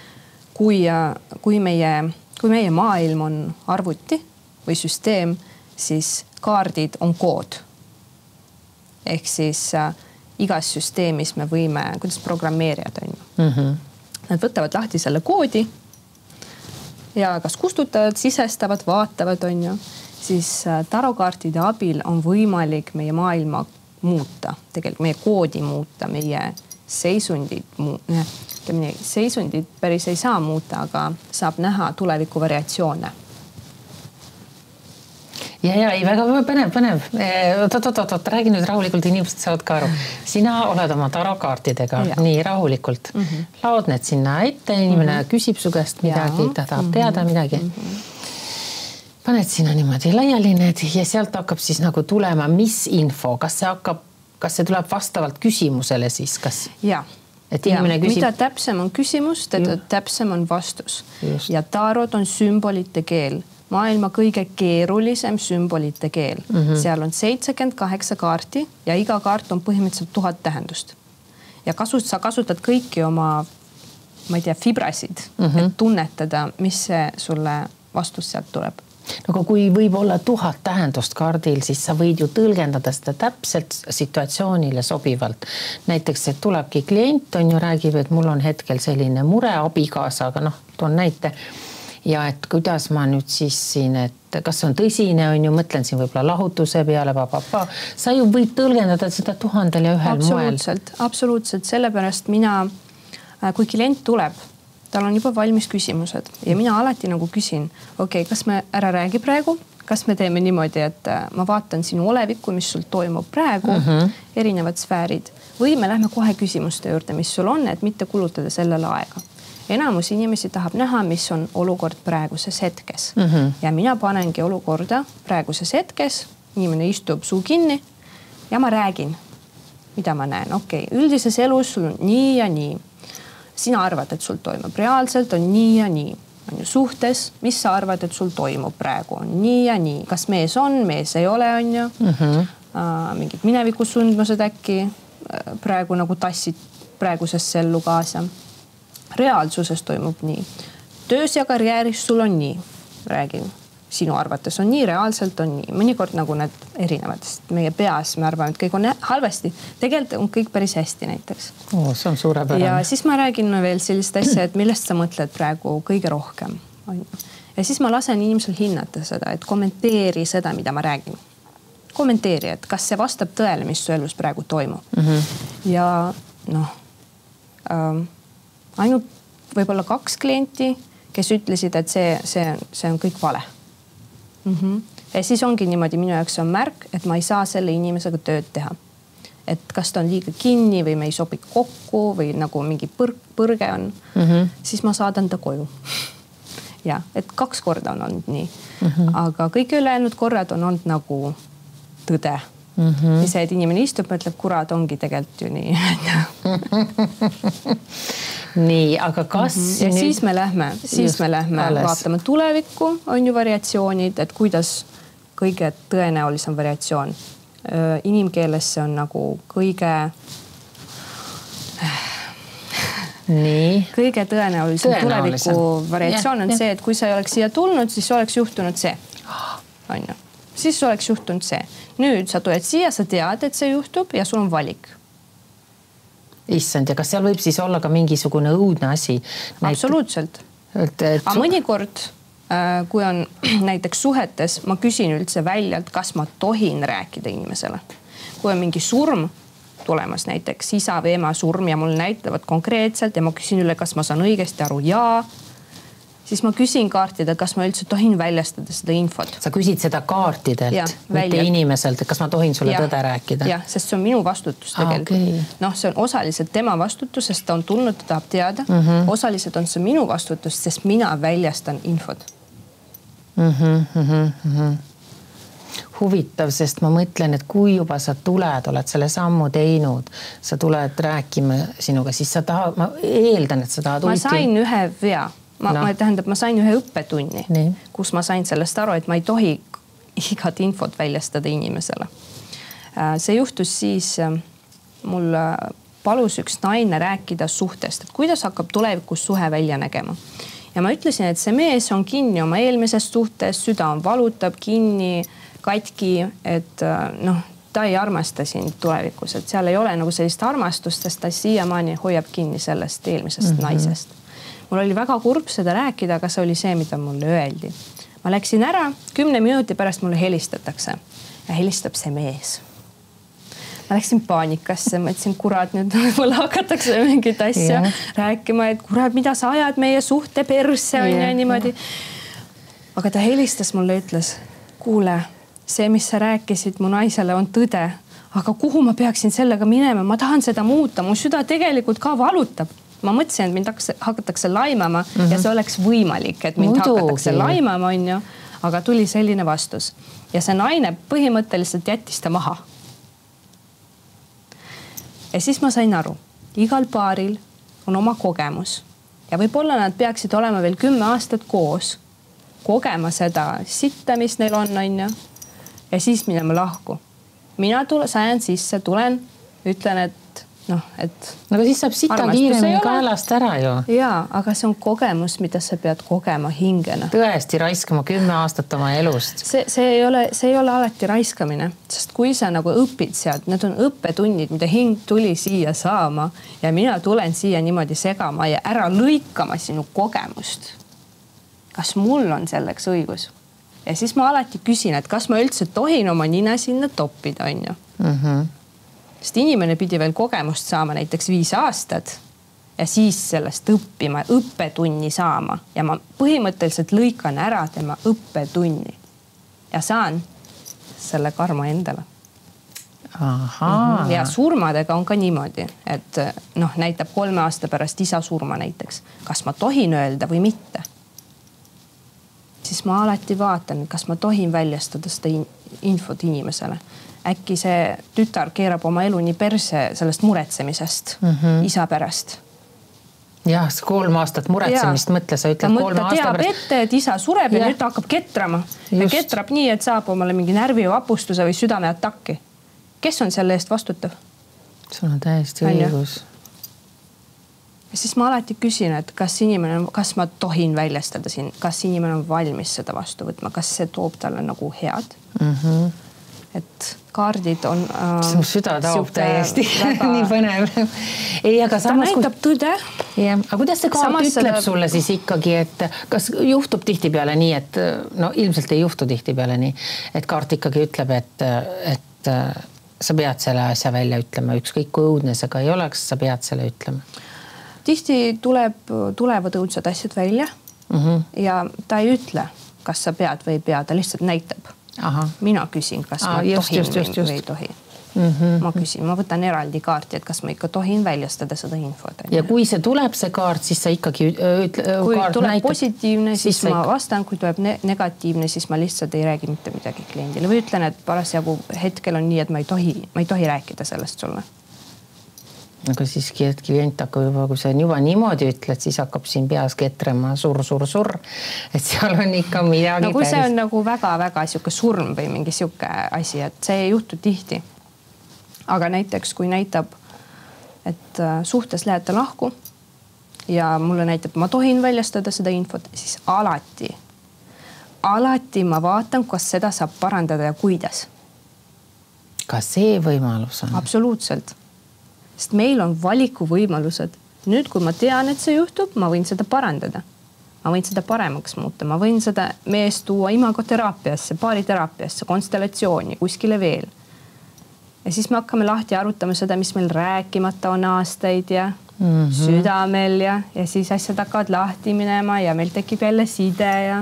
Speaker 3: kui meie maailm on arvuti või süsteem, siis kaardid on kood. Ehk siis igas süsteemis me võime, kuidas programmeerijad on. Nad võtavad lahti selle koodi ja kas kustutavad, sisestavad, vaatavad, on ju. Siis tarokaartide abil on võimalik meie maailma muuta, tegelikult meie koodi muuta, meie seisundid päris ei saa muuta, aga saab näha tuleviku variatsioone.
Speaker 2: Ja ei, väga põnev. Oot, räägi nüüd rahulikult, inimesed saavad ka aru. Sina oled oma tarokaartidega nii rahulikult. Laod need sinna ette, inimene küsib su käest midagi, ta tahab teada midagi. Paned sinna niimoodi laiali need ja sealt hakkab siis nagu tulema, mis info, kas see tuleb vastavalt küsimusele siis, kas...
Speaker 3: Ja.
Speaker 2: Et inimene küsib...
Speaker 3: Mida täpsem on küsimus, teda täpsem on vastus. Just. Ja tarot on sümbolite keel. Maailma kõige keerulisem sümbolite keel. Seal on 78 kaarti ja iga kaart on põhimõtteliselt 1000 tähendust. Ja sa kasutad kõiki oma, ma ei tea, fibrasid, et tunnetada, mis see sulle vastus sealt tuleb.
Speaker 2: Aga kui võib olla 1000 tähendust kaardil, siis sa võid ju tõlgendada seda täpselt situatsioonile sobivalt. Näiteks, et tulebki klient, on ju, räägib, et mul on hetkel selline mure abikaasaga, noh, toon näite. Ja et kuidas ma nüüd siis siin, et kas see on tõsine, on ju, mõtlen siin võib-olla lahutuse peale, sa ju võid tõlgendada seda 1001 moel.
Speaker 3: Absoluutselt, sellepärast kui klient tuleb, tal on juba valmis küsimused ja mina alati nagu küsin, kas me ära räägi praegu, kas me teeme niimoodi, et ma vaatan sinu olevikku, mis sul toimub praegu, erinevad sfäärid, või me lähme kohe küsimuste juurde, mis sul on, et mitte kulutada sellele aega. Enamus inimesi tahab näha, mis on olukord praeguses hetkes. Ja mina panengi olukorda praeguses hetkes, inimene istub suu kinni ja ma räägin, mida ma näen. Üldises elus sul on nii ja nii. Sina arvad, et sul toimub reaalselt, on nii ja nii. On ju suhtes, mis sa arvad, et sul toimub praegu, on nii ja nii. Kas mees on, mees ei ole, on ju. Mingid minevikusundmused äkki praegu nagu tassid praegusesse ellu kaasa. Reaalsuses toimub nii. Töös ja karjääris sul on nii, räägin. Sinu arvates on nii, reaalselt on nii. Mõnikord nagu need erinevad, sest meie peas me arvame, et kõik on halvasti. Tegelikult on kõik päris hästi näiteks.
Speaker 2: See on suurepärane.
Speaker 3: Ja siis ma räägin veel sellist asja, et millest sa mõtled praegu kõige rohkem. Ja siis ma lasen inimesel hinnata seda, et kommenteeri seda, mida ma räägin. Kommenteeri, et kas see vastab tõele, mis su elus praegu toimub. Ja ainult võib-olla 2 klienti, kes ütlesid, et see on kõik vale. Ja siis ongi niimoodi, minu jaoks on märk, et ma ei saa selle inimesega tööd teha. Et kas ta on liiga kinni või me ei sobi kokku või nagu mingi põrge on, siis ma saadan ta koju. Ja, et 2 korda on olnud nii. Aga kõik ülejäänud korrad on olnud nagu tõde. Ja see, et inimene istub, mõtleb, kurat, ongi tegelikult ju nii.
Speaker 2: Nii, aga kas...
Speaker 3: Ja siis me lähme vaatame tulevikku, on ju variatsioonid, et kuidas kõige tõenäolisem variatsioon. Inimkeeles see on nagu kõige tõenäolisem tuleviku variatsioon on see, et kui sa ei oleks siia tulnud, siis oleks juhtunud see. On ju. Siis oleks juhtunud see. Nüüd sa tuled siia, sa tead, et see juhtub ja sul on valik.
Speaker 2: Issand, ja kas seal võib siis olla ka mingisugune õudne asi?
Speaker 3: Absoluutselt. Aga mõnikord, kui on näiteks suhetes, ma küsin üldse väljalt, kas ma tohin rääkida inimesele. Kui on mingi surm tulemas, näiteks isa või ema surm ja mul näitavad konkreetselt ja ma küsin üle, kas ma saan õigesti aru siis ma küsin kaartida, kas ma üldse tohin väljastada seda infot.
Speaker 2: Sa küsid seda kaartidelt, mitte inimeselt, et kas ma tohin sulle tõde rääkida?
Speaker 3: Jah, sest see on minu vastutus tegelikult. See on osaliselt tema vastutus, sest ta on tulnud, ta tahab teada. Osaliselt on see minu vastutus, sest mina väljastan infot.
Speaker 2: Huvitav, sest ma mõtlen, et kui juba sa tuled, oled selle sammu teinud, sa tuled rääkima sinuga, siis sa tahad, ma eeldan, et sa tahad
Speaker 3: Ma sain ühe vea. Ma sain ühe õppetunni, kus ma sain sellest aru, et ma ei tohi igat infot väljastada inimesele. See juhtus siis, mul palus üks naine rääkida suhtest, et kuidas hakkab tulevikus suhe välja nägema. Ja ma ütlesin, et see mees on kinni oma eelmisest suhtes, süda on valutab, kinni, katki, et ta ei armasta sind tulevikus, et seal ei ole nagu sellist armastust, sest ta siiamaani hoiab kinni sellest eelmisest naisest. Mul oli väga kurb seda rääkida, aga see oli see, mida mulle öeldi. Ma läksin ära, 10 minuti pärast mulle helistatakse ja helistab see mees. Ma läksin paanikasse, ma ütlesin, kurat, nüüd võib-olla hakatakse mingit asja rääkima, et kurat, mida sa ajad meie suhte persse on ja niimoodi. Aga ta helistas mulle, ütles, kuule, see, mis sa rääkisid mu naisele, on tõde, aga kuhu ma peaksin sellega minema, ma tahan seda muuta, mu süda tegelikult ka valutab. Ma mõtlesin, et mind hakatakse laimama ja see oleks võimalik, et mind hakatakse laimama, on ju, aga tuli selline vastus. Ja see naine põhimõtteliselt jättis ta maha. Ja siis ma sain aru, igal paaril on oma kogemus ja võib-olla nad peaksid olema veel 10 aastat koos, kogema seda sitta, mis neil on ju, ja siis minema lahku. Mina sajan sisse, tulen, ütlen, et
Speaker 2: aga siis saab sita kiiremini kaelast ära ju.
Speaker 3: Jaa, aga see on kogemus, mida sa pead kogema hingena.
Speaker 2: Tõesti raiskama 10 aastat oma elust.
Speaker 3: See ei ole alati raiskamine, sest kui sa nagu õpid sealt, need on õppetunnid, mida hing tuli siia saama ja mina tulen siia niimoodi segama ja ära lõikama sinu kogemust. Kas mul on selleks õigus? Ja siis ma alati küsin, et kas ma üldse tohin oma nina sinna toppida, on ju? Sest inimene pidi veel kogemust saama näiteks 5 aastat ja siis sellest õppima, õppetunni saama ja ma põhimõtteliselt lõikan ära tema õppetunni ja saan selle karma endale. Ja surmadega on ka niimoodi, et näitab 3 aasta pärast isa surma näiteks. Kas ma tohin öelda või mitte? Siis ma alati vaatan, kas ma tohin väljastada seda infot inimesele. Äkki see tütar keerab oma elu nii perse sellest muretsemisest isa pärast.
Speaker 2: Jah, 3 aastat muretsemist mõtle, sa ütled 3 aasta pärast.
Speaker 3: Ta teab ette, et isa sureb ja nüüd ta hakkab ketrama. Ja ketrab nii, et saab omale mingi närvivapustuse või südameatakki. Kes on selle eest vastutav?
Speaker 2: Sul on täiesti õigus.
Speaker 3: Ja siis ma alati küsin, et kas ma tohin väljastada siin, kas inimene on valmis seda vastu võtma, kas see toob talle nagu head. Et kaardid on...
Speaker 2: Mu süda taob täiesti nii põnev. Ei, aga samas...
Speaker 3: Ta näitab tõde.
Speaker 2: Aga kuidas see kaart ütleb sulle siis ikkagi, et kas juhtub tihtipeale nii, et ilmselt ei juhtu tihtipeale nii, et kaart ikkagi ütleb, et sa pead selle asja välja ütlema, ükskõik kui õudne see ka ei oleks, sa pead selle ütlema.
Speaker 3: Tihti tulevad õudsad asjad välja ja ta ei ütle, kas sa pead või ei pea, ta lihtsalt näitab. Mina küsin, kas ma tohin või ei tohi. Ma küsin, ma võtan eraldi kaarti, et kas ma ikka tohin väljastada seda infot.
Speaker 2: Ja kui see tuleb see kaart, siis sa ikkagi
Speaker 3: kui tuleb positiivne, siis ma vastan, kui tuleb negatiivne, siis ma lihtsalt ei räägi mitte midagi kliendile või ütlen, et parasjagu hetkel on nii, et ma ei tohi rääkida sellest sulle.
Speaker 2: Aga siiski, et klient hakkab juba, kui sa juba niimoodi ütled, siis hakkab siin peas ketrema sur. Et seal on ikka midagi
Speaker 3: kui see on nagu väga-väga siuke surm või mingi siuke asi, et see ei juhtu tihti. Aga näiteks, kui näitab, et suhtes lähete lahku ja mulle näitab, ma tohin väljastada seda infot, siis alati ma vaatan, kas seda saab parandada ja kuidas.
Speaker 2: Ka see võimalus on?
Speaker 3: Absoluutselt. Sest meil on valikuvõimalused. Nüüd, kui ma tean, et see juhtub, ma võin seda parandada. Ma võin seda paremaks muuta. Ma võin seda meest tuua imagoteraapiasse, paariteraapiasse, konstellatsiooni, kuskile veel. Ja siis me hakkame lahti arutama seda, mis meil rääkimata on aastaid ja südamel ja siis asjad hakkavad lahti minema ja meil tekib jälle side ja...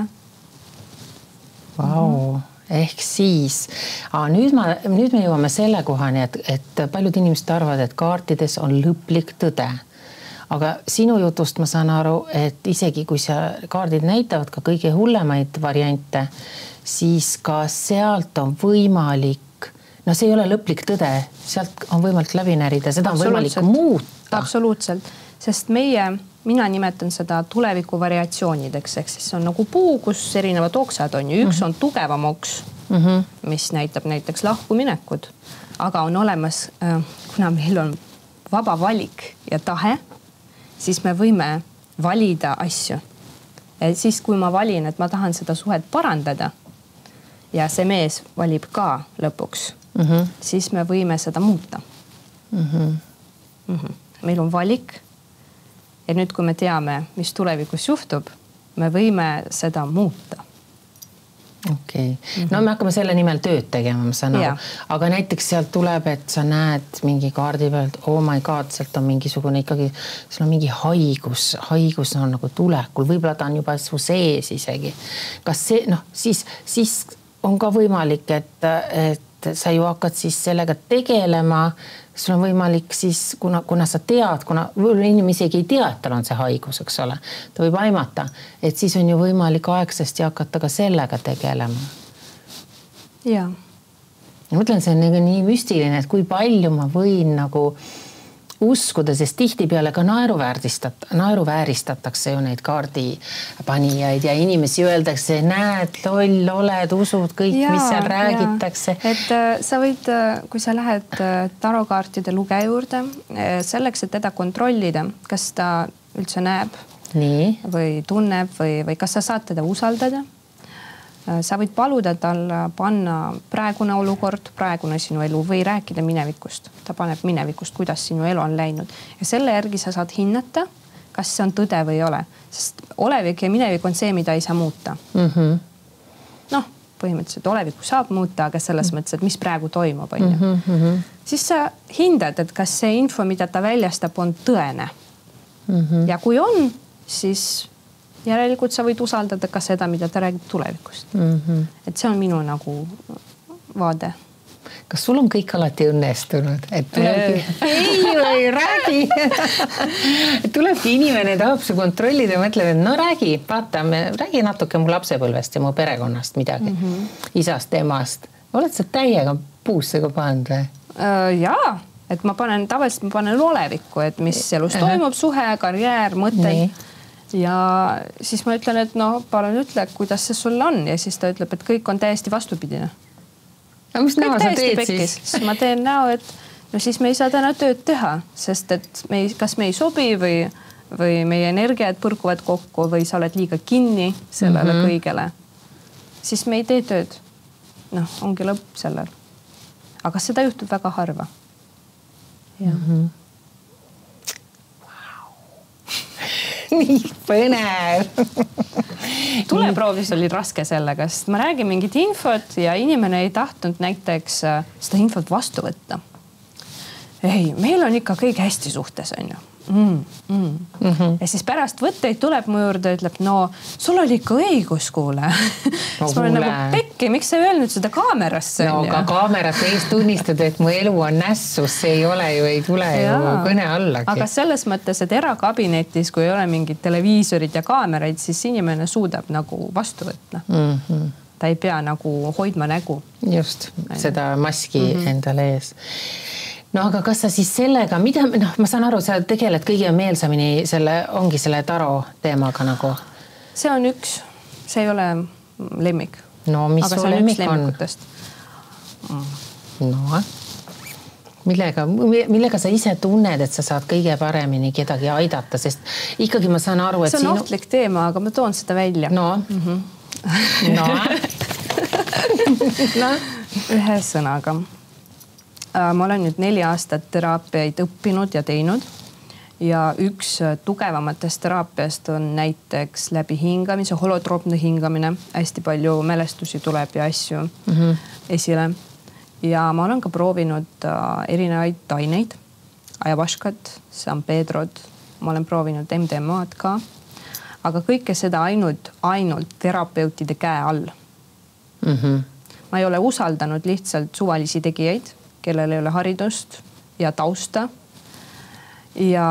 Speaker 2: Vau. Ehk siis, nüüd me jõuame selle kohani, et paljud inimesed arvavad, et kaartides on lõplik tõde. Aga sinu jutust ma saan aru, et isegi kui kaardid näitavad ka kõige hullemaid variante, siis ka sealt on võimalik, see ei ole lõplik tõde, sealt on võimalik läbi närida, seda on võimalik muuta.
Speaker 3: Absoluutselt, sest mina nimetan seda tuleviku variatsioonideks, ehk siis on nagu puu, kus erinevad oksad on ja üks on tugevam oks, mis näitab näiteks lahkuminekud, aga on olemas, kuna meil on vaba valik ja tahe, siis me võime valida asju. Ja siis, kui ma valin, et ma tahan seda suhet parandada ja see mees valib ka lõpuks, siis me võime seda muuta. Meil on valik. Ja nüüd, kui me teame, mis tulevikus juhtub, me võime seda muuta.
Speaker 2: Okei. No me hakkame selle nimel tööd tegema, ma saan aru. Aga näiteks sealt tuleb, et sa näed mingi kaardi pealt, oh my god, sealt on mingisugune ikkagi, seal on mingi haigus on nagu tulekul, võib-olla ta on juba su sees isegi. Kas see, siis on ka võimalik, et sa ju hakkad siis sellega tegelema, sul on võimalik siis, kuna sa tead, kuna inimene isegi ei tea, et tal on see haigus, eks ole, ta võib aimata, et siis on ju võimalik aegsasti hakata ka sellega tegelema.
Speaker 3: Ja.
Speaker 2: Ma mõtlen, see on nii müstiline, et kui palju ma võin nagu uskuda, sest tihtipeale ka naeruvääristatakse ju neid kaardipanijaid ja inimesi öeldakse, näed, loll oled, usud kõik, mis seal räägitakse.
Speaker 3: Et sa võid, kui sa lähed tarokaartide lugeja juurde, selleks, et teda kontrollida, kas ta üldse näeb või tunneb või kas sa saad teda usaldada. Sa võid paluda tal panna praegune olukord, praegune sinu elu või rääkida minevikust. Ta paneb minevikust, kuidas sinu elu on läinud. Ja selle järgi sa saad hinnata, kas see on tõde või ei ole. Sest olevik ja minevik on see, mida ei saa muuta. Noh, põhimõtteliselt olevikku saab muuta, aga selles mõttes, et mis praegu toimub. Siis sa hindad, et kas see info, mida ta väljastab, on tõene. Ja kui on, siis järelikult sa võid usaldada ka seda, mida ta räägib tulevikust. Et see on minu nagu vaade.
Speaker 2: Kas sul on kõik alati õnnestunud? Et tulebki... ei, räägi! Tulebki inimene, tahab su kontrollida ja mõtleb, et no räägi, vaata, räägi natuke mu lapsepõlvest ja mu perekonnast midagi. Isast, emast. Oled sa täiega puusse ka pannud või?
Speaker 3: Jaa, et tavaliselt ma panen olevikku, et mis elus toimub, suhe, karjäär, mõtteid. Ja siis ma ütlen, et no palun ütle, kuidas see sulle on ja siis ta ütleb, et kõik on täiesti vastupidine.
Speaker 2: Aga mis näo sa teed siis?
Speaker 3: Ma teen näo, et no siis me ei saa täna tööd teha, sest et kas me ei sobi või meie energiad põrkuvad kokku või sa oled liiga kinni sellele kõigele. Siis me ei tee tööd. Noh, ongi lõpp sellel. Aga seda juhtub väga harva.
Speaker 2: Nii põnev.
Speaker 3: Tuleproovis oli raske sellega, sest ma räägin mingit infot ja inimene ei tahtnud näiteks seda infot vastu võtta. Ei, meil on ikka kõik hästi suhtes, on ju. Ja siis pärast võtteid tuleb mu juurde ja ütleb, no sul oli ikka õigus, kuule. Siis ma olen nagu pekki, miks sa ei öelnud seda kaamerasse?
Speaker 2: No aga kaamerat eest tunnistada, et mu elu on nässus, see ei ole ju, ei tule ju kõne allagi.
Speaker 3: Aga selles mõttes, et erakabinetis, kui ei ole mingid televiisorid ja kaameraid, siis inimene suudab nagu vastu võtta. Ta ei pea nagu hoidma nägu.
Speaker 2: Just, seda maski endale ees. No aga kas sa siis sellega, ma saan aru, sa tegeled kõige meelsamini ongi selle taro teemaga nagu?
Speaker 3: See on üks, see ei ole lemmik.
Speaker 2: No mis su lemmik on? No, millega sa ise tunned, et sa saad kõige paremini kedagi aidata, sest ikkagi ma saan aru, et
Speaker 3: see on ohtlik teema, aga ma toon seda välja.
Speaker 2: No.
Speaker 3: Ühe sõnaga. Ma olen nüüd 4 aastat teraapiaid õppinud ja teinud ja üks tugevamatest teraapiast on näiteks läbi hingamise, holotroopne hingamine. Hästi palju mälestusi tuleb ja asju esile. Ja ma olen ka proovinud erinevaid aineid, ayahuascat, San Pedrod, ma olen proovinud MDMA-d ka, aga kõike seda ainult terapeutide käe all. Ma ei ole usaldanud lihtsalt suvalisi tegijaid, kellel ei ole haridust ja tausta. Ja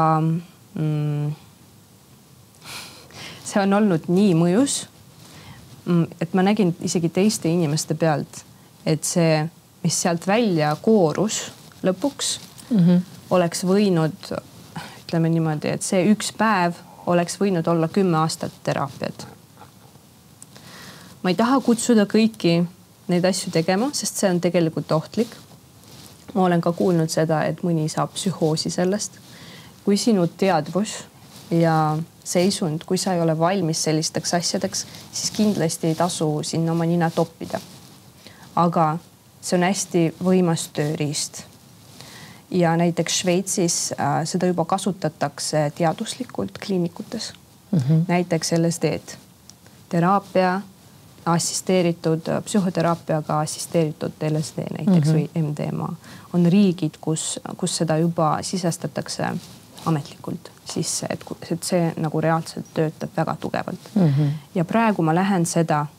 Speaker 3: see on olnud nii mõjus, et ma nägin isegi teiste inimeste pealt, et see, mis sealt välja koorus lõpuks, oleks võinud, ütleme niimoodi, et see üks päev oleks võinud olla 10 aastat teraapiat. Ma ei taha kutsuda kõiki neid asju tegema, sest see on tegelikult ohtlik. Ma olen ka kuulnud seda, et mõni saab psühhoosi sellest. Kui sinu teadvus ja seisund, kui sa ei ole valmis sellisteks asjadeks, siis kindlasti ei tasu sinna oma nina toppida. Aga see on hästi võimas tööriist. Ja näiteks Šveitsis seda juba kasutatakse teaduslikult kliinikutes. Näiteks LSD-d. Teraapia, assisteeritud, psühhoteraapiaga assisteeritud LSD näiteks või MDMA. On riigid, kus seda juba sisestatakse ametlikult sisse, et see nagu reaalselt töötab väga tugevalt. Ja praegu ma lähen seda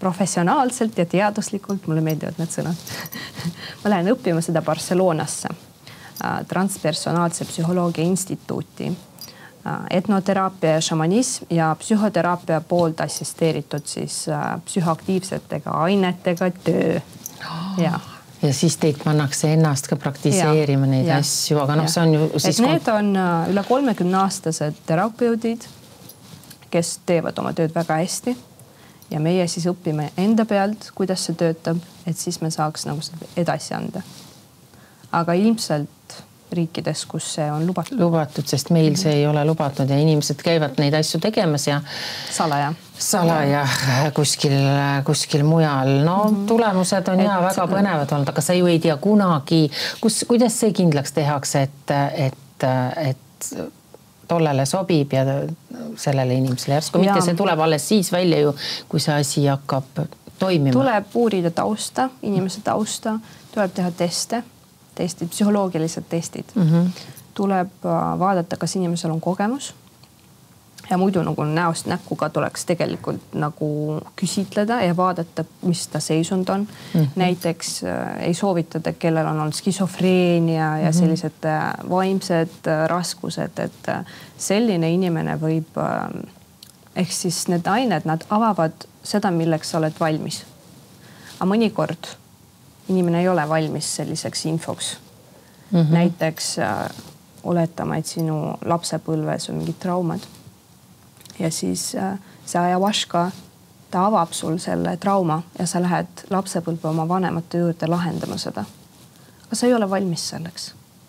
Speaker 3: professionaalselt ja teaduslikult, mulle meeldivad need sõnad. Ma lähen õppima seda Barcelonasse, transpersonaalse psühholoogia instituuti, etnoteraapia ja šamanism ja psühhoteraapia poolt assisteeritud siis psühhoaktiivsetega ainetega töö. Ja
Speaker 2: siis teid pannakse ennast ka praktiseerima neid asju, aga noh, see on ju siis...
Speaker 3: Et need on üle 30-aastased terapeudid, kes teevad oma tööd väga hästi ja meie siis õpime enda pealt, kuidas see töötab, et siis me saaks nagu seda edasi anda. Aga ilmselt riikides, kus see on lubatud.
Speaker 2: Lubatud, sest meil see ei ole lubatud ja inimesed käivad neid asju tegemas ja salaja kuskil mujal. No tulemused on väga põnevad olnud, aga sa ju ei tea kunagi, kuidas see kindlaks tehakse, et tollele sobib ja sellele inimesele järsku. Mitte see tuleb alles siis välja ju, kui see asi hakkab toimima.
Speaker 3: Tuleb uurida tausta, inimese tausta, tuleb teha testid, psühholoogilised testid. Tuleb vaadata, kas inimesel on kogemus ja muidu nagu näost näkkuga tuleks tegelikult nagu küsitleda ja vaadata, mis ta seisund on. Näiteks ei soovitada, kellel on olnud skisofreenia ja sellised vaimsed raskused, et selline inimene võib, ehk siis need ained, nad avavad seda, milleks sa oled valmis. Aga mõnikord inimene ei ole valmis selliseks infoks. Näiteks oletama, et sinu lapsepõlves on mingid traumad. Ja siis see ayahuasca, ta avab sul selle trauma ja sa lähed lapsepõlve oma vanemate juurde lahendama seda. Aga sa ei ole valmis selleks.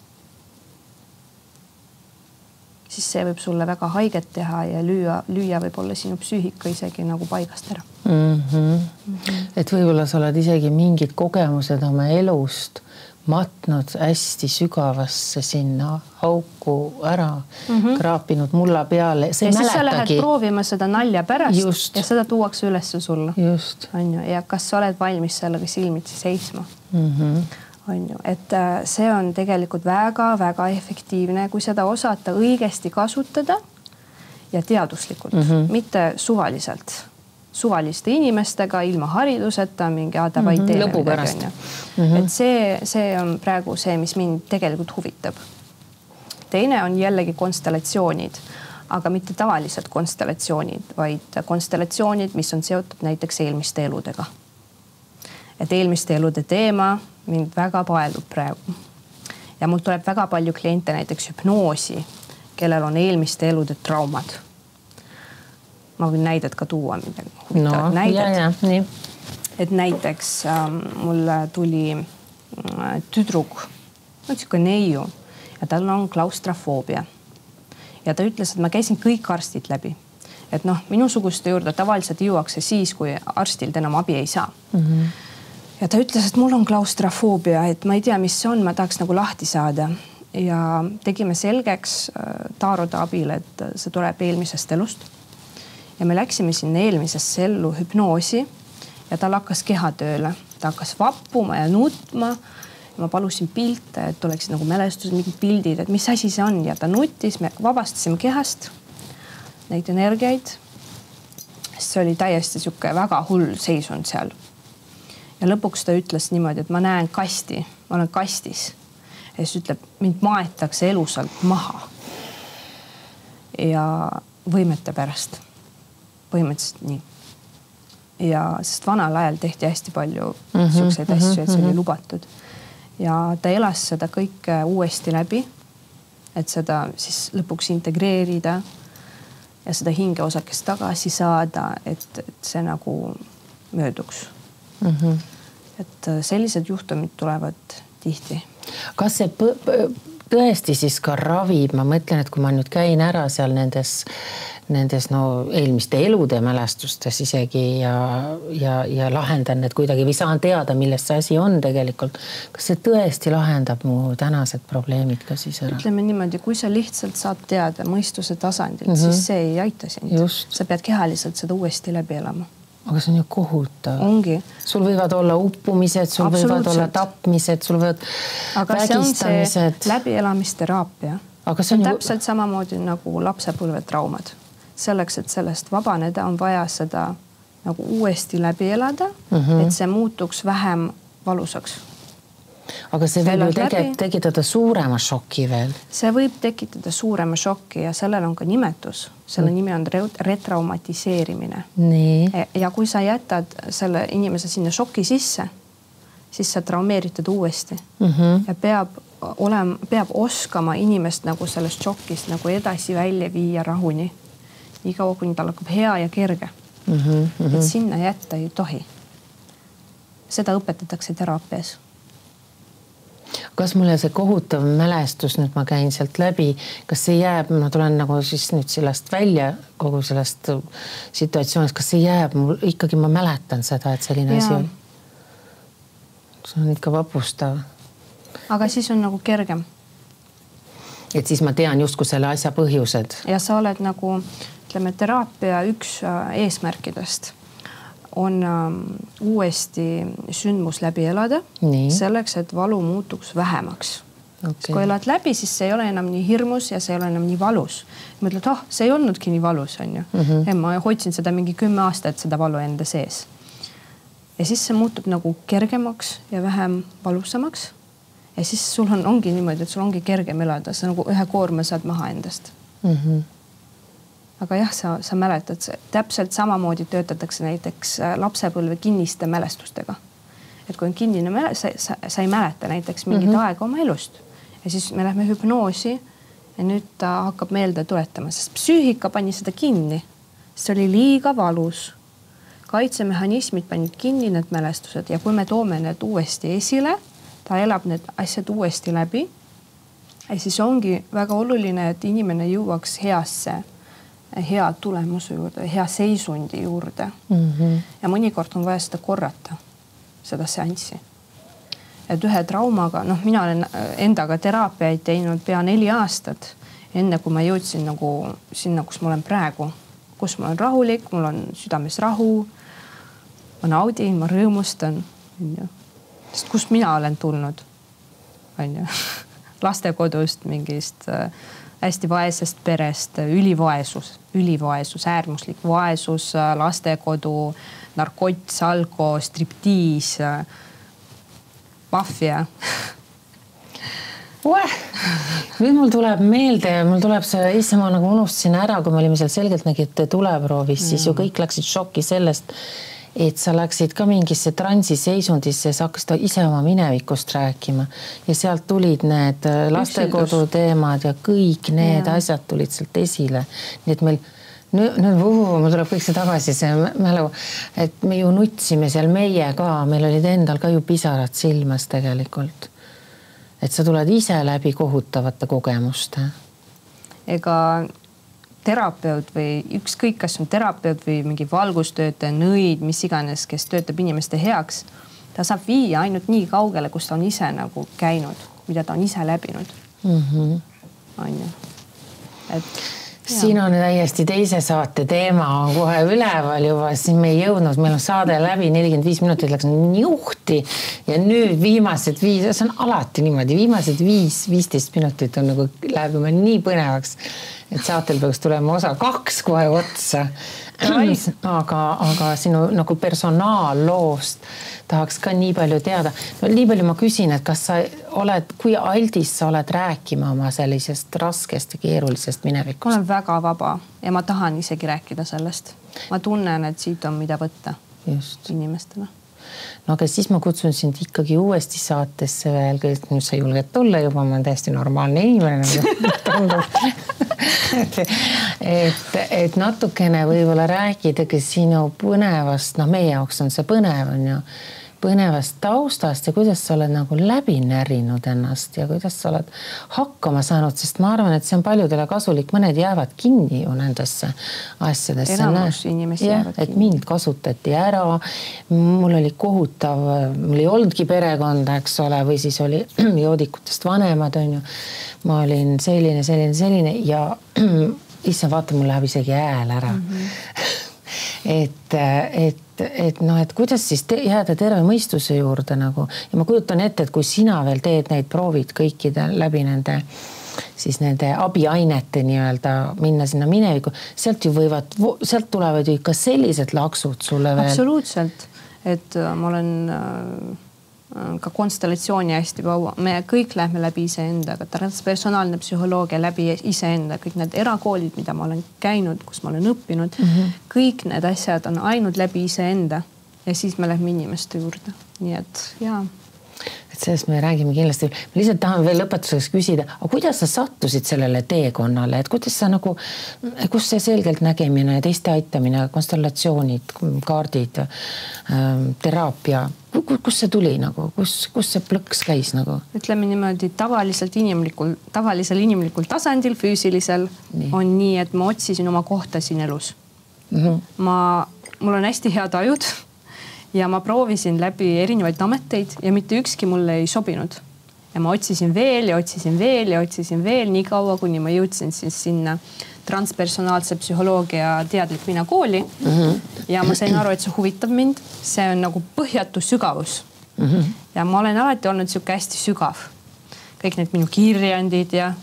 Speaker 3: Siis see võib sulle väga haiget teha ja lüüa võib olla sinu psüühika isegi nagu paigast ära.
Speaker 2: Et võib-olla sa oled isegi mingid kogemused oma elust matnud hästi sügavasse sinna auku ära, kraapinud mulla peale.
Speaker 3: Ja siis sa lähed proovima seda nalja pärast ja seda tuuakse ülesse sulle. Ja kas sa oled valmis sellega silmitsi seisma? Et see on tegelikult väga-väga efektiivne, kui seda osata õigesti kasutada ja teaduslikult, mitte suvaliste inimestega, ilma hariduseta, mingi
Speaker 2: lõbu pärast.
Speaker 3: Et see on praegu see, mis mind tegelikult huvitab. Teine on jällegi konstellatsioonid, aga mitte tavalised konstellatsioonid, vaid konstellatsioonid, mis on seotud näiteks eelmiste eludega. Et eelmiste elude teema mind väga paelub praegu. Ja mul tuleb väga palju kliente näiteks hüpnoosi, kellel on eelmiste elude traumad. Ma võin näidet ka tuua, midagi huvitavad näidet. Et näiteks mul tuli tüdruk, siuke neiu ja tal on klaustrofoobia. Ja ta ütles, et ma käisin kõik arstid läbi. Et minusuguste juurde tavaliselt jõuakse siis, kui arstilt enam abi ei saa. Ja ta ütles, et mul on klaustrofoobia, et ma ei tea, mis see on, ma tahaks nagu lahti saada. Ja tegime selgeks Taaroda abil, et see tuleb eelmisest elust. Ja me läksime sinna eelmisesse ellu hüpnoosi ja tal hakkas kehatööle. Ta hakkas vappuma ja nutma. Ja ma palusin pilte, et oleksid nagu mälestused, mingid pildid, et mis asi see on. Ja ta nutis, me vabastasime kehast neid energiaid. See oli täiesti siuke väga hull seisund seal. Ja lõpuks ta ütles niimoodi, et ma näen kasti, ma olen kastis. Ja siis ütleb, mind maetakse elusalt maha. Ja võimete pärast. Põhimõtteliselt nii. Ja sest vanal ajal tehti hästi palju siukseid asju, et see oli lubatud. Ja ta elas seda kõike uuesti läbi, et seda siis lõpuks integreerida ja seda hingeosakest tagasi saada, et see nagu mööduks. Et sellised juhtumid tulevad tihti.
Speaker 2: Kas see tõesti siis ka ravib? Ma mõtlen, et kui ma nüüd käin ära seal nendes eelmiste elude mälestustes isegi ja lahendan need kuidagi või saan teada, millest see asi on tegelikult. Kas see tõesti lahendab mu tänased probleemid ka siis ära?
Speaker 3: Ütleme niimoodi, kui sa lihtsalt saad teada mõistuse tasandil, siis see ei aita sind. Sa pead kehaliselt seda uuesti läbi elama.
Speaker 2: Aga see on ju kohutav.
Speaker 3: Ongi.
Speaker 2: Sul võivad olla uppumised, sul võivad olla tapmised, sul võivad vägistamised.
Speaker 3: Aga see on see läbielamisterapia. See on täpselt samamoodi nagu lapsepõlvetraumad. Selleks, et sellest vabaneda, on vaja seda nagu uuesti läbi elada, et see muutuks vähem valusaks.
Speaker 2: Aga see võib ju tekitada suurema šoki veel.
Speaker 3: See võib tekitada suurema šoki ja sellel on ka nimetus. Selle nimi on retraumatiseerimine.
Speaker 2: Nii.
Speaker 3: Ja kui sa jätad selle inimese sinna šoki sisse, siis sa traumeeritad uuesti. Ja peab oskama inimest nagu sellest šokist nagu edasi välja viia rahuni. Nii kaua, kuni tal hakkab hea ja kerge. Et sinna jätta ei tohi. Seda õpetatakse teraapias.
Speaker 2: Kas mulle see kohutav mälestus, nüüd ma käin sealt läbi, kas see jääb, ma tulen nagu siis nüüd sellest välja kogu sellest situatsioonist, kas see jääb, mul ikkagi ma mäletan seda, et selline asi on. See on ikka vapustav.
Speaker 3: Aga siis on nagu kergem.
Speaker 2: Et siis ma tean justkui selle asja põhjused.
Speaker 3: Ja sa oled nagu, ütleme, teraapia üks eesmärkidest on uuesti sündmus läbi elada. Nii. Selleks, et valu muutuks vähemaks. Okay. Kui elad läbi, siis see ei ole enam nii hirmus ja see ei ole enam nii valus. Mõtled, see ei olnudki nii valus, on ju. Ma hoidsin seda mingi 10 aastat, seda valu enda sees. Ja siis see muutub nagu kergemaks ja vähem valusamaks. Ja siis sul ongi niimoodi, et sul ongi kergem elada. Sa nagu ühe koorma saad maha endast. Aga jah, sa mäletad, täpselt samamoodi töötatakse näiteks lapsepõlve kinniste mälestustega. Et kui on kinnine sa ei mäleta näiteks mingit aega oma elust. Ja siis me lähme hüpnoosi ja nüüd ta hakkab meelde tuletama, sest psüühika pani seda kinni. See oli liiga valus. Kaitsemehhanismid panid kinni need mälestused ja kui me toome need uuesti esile, ta elab need asjad uuesti läbi. Ja siis ongi väga oluline, et inimene jõuaks hea tulemuse juurde, hea seisundi juurde. Ja mõnikord on vaja seda korrata, seda seanssi. Et ühe traumaga, mina olen endaga teraapiaid teinud pea 4 aastat, enne kui ma jõudsin nagu sinna, kus ma olen praegu, kus ma olen rahulik, mul on südames rahu, ma naudin, ma rõõmustan. Sest kust mina olen tulnud? Lastekodust, mingist hästi vaesest perest, ülivaesus, äärmuslik vaesus, lastekodu, narkots, alko, striptiis, mafia.
Speaker 2: Nüüd mul tuleb meelde, mul tuleb see, isse ma nagu unustasin ära, kui me olime seal selgelt nägite tuleproovis, siis ju kõik läksid šokki sellest, et sa läksid ka mingisse transiseisundisse ja sa hakkasid ise oma minevikust rääkima ja sealt tulid need lastekodu teemad ja kõik need asjad tulid sealt esile. Nii et meil mul tuleb kõik see tagasi, see mälu, et me ju nutsime seal meie ka, meil olid endal ka ju pisarad silmas tegelikult. Et sa tuled ise läbi kohutavate kogemuste.
Speaker 3: Ega terapeut või ükskõik, kas on terapeut või mingi valgustöötaja, nõid, mis iganes, kes töötab inimeste heaks, ta saab viia ainult nii kaugele, kus ta on ise nagu käinud, mida ta on ise läbinud. On ju.
Speaker 2: Siin on täiesti teise saate teema on kohe üleval juba, siin me ei jõudnud, meil on saade läbi 45 minutit läks juhti ja nüüd viimased 5, see on alati niimoodi, viimased 5-15 minutit on nagu läheb juba nii põnevaks, et saatel peaks tulema osa 2 kohe otsa. Aga sinu nagu personaalloost tahaks ka nii palju teada. No, nii palju ma küsin, et kas sa oled, kui aldis sa oled rääkima oma sellisest raskest ja keerulisest minevikust?
Speaker 3: Ma olen väga vaba ja ma tahan isegi rääkida sellest. Ma tunnen, et siit on mida võtta inimestele.
Speaker 2: No aga siis ma kutsun sind ikkagi uuesti saatesse veel, nüüd sa julged tulla juba, ma olen täiesti normaalne inimene. et natukene võib-olla rääkidagi sinu põnevast, meie jaoks on see põnev, on ju, põnevast taustast ja kuidas sa oled nagu läbi närinud ennast ja kuidas sa oled hakkama saanud, sest ma arvan, et see on paljudele kasulik, mõned jäävad kinni ju nendesse asjadesse.
Speaker 3: Enamus inimesi jäävad kinni.
Speaker 2: Et mind kasutati ära, mul oli kohutav, mul ei olnudki perekonda, eks ole, või siis oli joodikutest vanemad, on ju. Ma olin selline ja issand, vaata, mul läheb isegi ääl ära. Et kuidas siis jääda terve mõistuse juurde nagu ja ma kujutan ette, et kui sina veel teed neid proovid kõikide läbi nende siis nende abiainete nii-öelda minna sinna minevikku, sealt tulevad ju ikka sellised laksud sulle veel.
Speaker 3: Absoluutselt, et ma olen ka konstellatsiooni hästi kaua, me kõik lähme läbi iseenda, ka transpersonaalne psühholoogia läbi iseenda, kõik need erakoolid, mida ma olen käinud, kus ma olen õppinud, kõik need asjad on ainult läbi iseenda ja siis me lähme inimeste juurde, nii et jaa.
Speaker 2: Et sellest me räägime kindlasti. Me lihtsalt tahame veel lõpetuseks küsida, aga kuidas sa sattusid sellele teekonnale, et kuidas sa nagu, kus see selgelt nägemine, teiste aitamine, konstellatsioonid, kaardid, teraapia, kus see tuli nagu, kus see plõks käis nagu?
Speaker 3: Ütleme niimoodi tavalisel inimlikul tasandil, füüsilisel on nii, et ma otsisin oma kohta siin elus. Mul on hästi head ajud ja ma proovisin läbi erinevaid ameteid ja mitte ükski mulle ei sobinud. Ja ma otsisin veel ja otsisin veel ja otsisin veel nii kaua, kuni ma jõudsin siis sinna transpersonaalse psühholoogia teadlik mina kooli. Ja ma sain aru, et see huvitab mind. See on nagu põhjatu sügavus. Ja ma olen alati olnud siuke hästi sügav. Kõik need minu kirjandid ja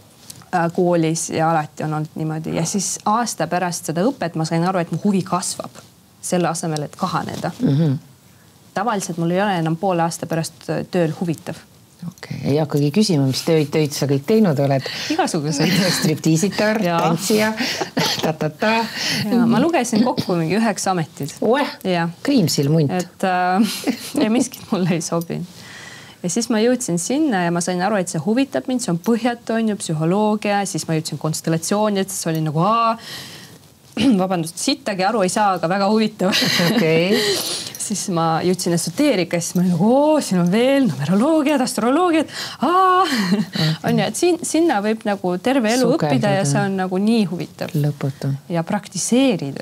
Speaker 3: koolis ja alati on olnud niimoodi. Ja siis aasta pärast seda õpet ma sain aru, et mu huvi kasvab. Selle asemel, et kahaneda. Tavaliselt mul ei ole enam poole aasta pärast tööl huvitav.
Speaker 2: Okay. Ei hakkagi küsima, mis tööd sa kõik teinud oled.
Speaker 3: Igasugused.
Speaker 2: Striptiisitar, tantsija, ta-ta-ta.
Speaker 3: Ma lugesin kokku mingi 9 ametid.
Speaker 2: Kriimsil munt.
Speaker 3: Et miskit mulle ei sobi. Ja siis ma jõudsin sinna ja ma sain aru, et see huvitab mind, see on põhjatu, on ju, psühholoogia, siis ma jõudsin konstellatsiooni, et see oli nagu vabandust, sittagi aru ei saa, aga väga huvitav.
Speaker 2: Okay.
Speaker 3: Siis ma jõudsin esoteerika, siis ma olin nagu, siin on veel numeroloogiad, astroloogiad. On ju, et sinna võib nagu terve elu õppida ja see on nagu nii huvitav.
Speaker 2: Lõputu.
Speaker 3: Ja praktiseerida.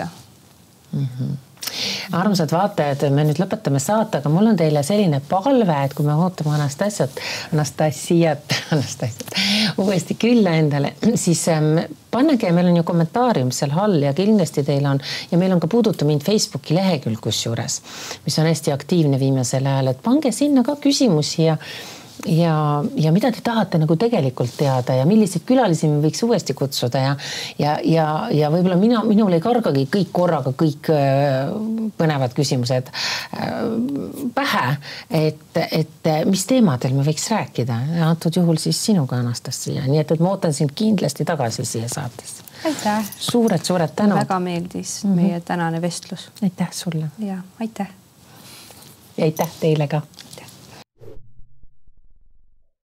Speaker 2: Armsad vaatajad, me nüüd lõpetame saate, aga mul on teile selline palve, et kui me ootame Anastasiat uuesti külla endale, siis pannage, meil on ju kommentaarium seal all ja kindlasti teil on, ja meil on ka Puuduta mind Facebooki lehekülg kusjuures, mis on hästi aktiivne viimasel ajal, et pange sinna ka küsimusi ja mida te tahate nagu tegelikult teada ja milliseid külalisi me võiks uuesti kutsuda ja võib-olla minul ei kargagi kõik korraga kõik põnevad küsimused pähe, et mis teemadel me võiks rääkida. Antud juhul siis sinuga, Anastasia. Nii et ma ootan sind kindlasti tagasi siia saates.
Speaker 3: Aitäh.
Speaker 2: Suured tänud.
Speaker 3: Väga meeldis meie tänane vestlus.
Speaker 2: Aitäh sulle.
Speaker 3: Ja, aitäh.
Speaker 2: Ja aitäh teile ka.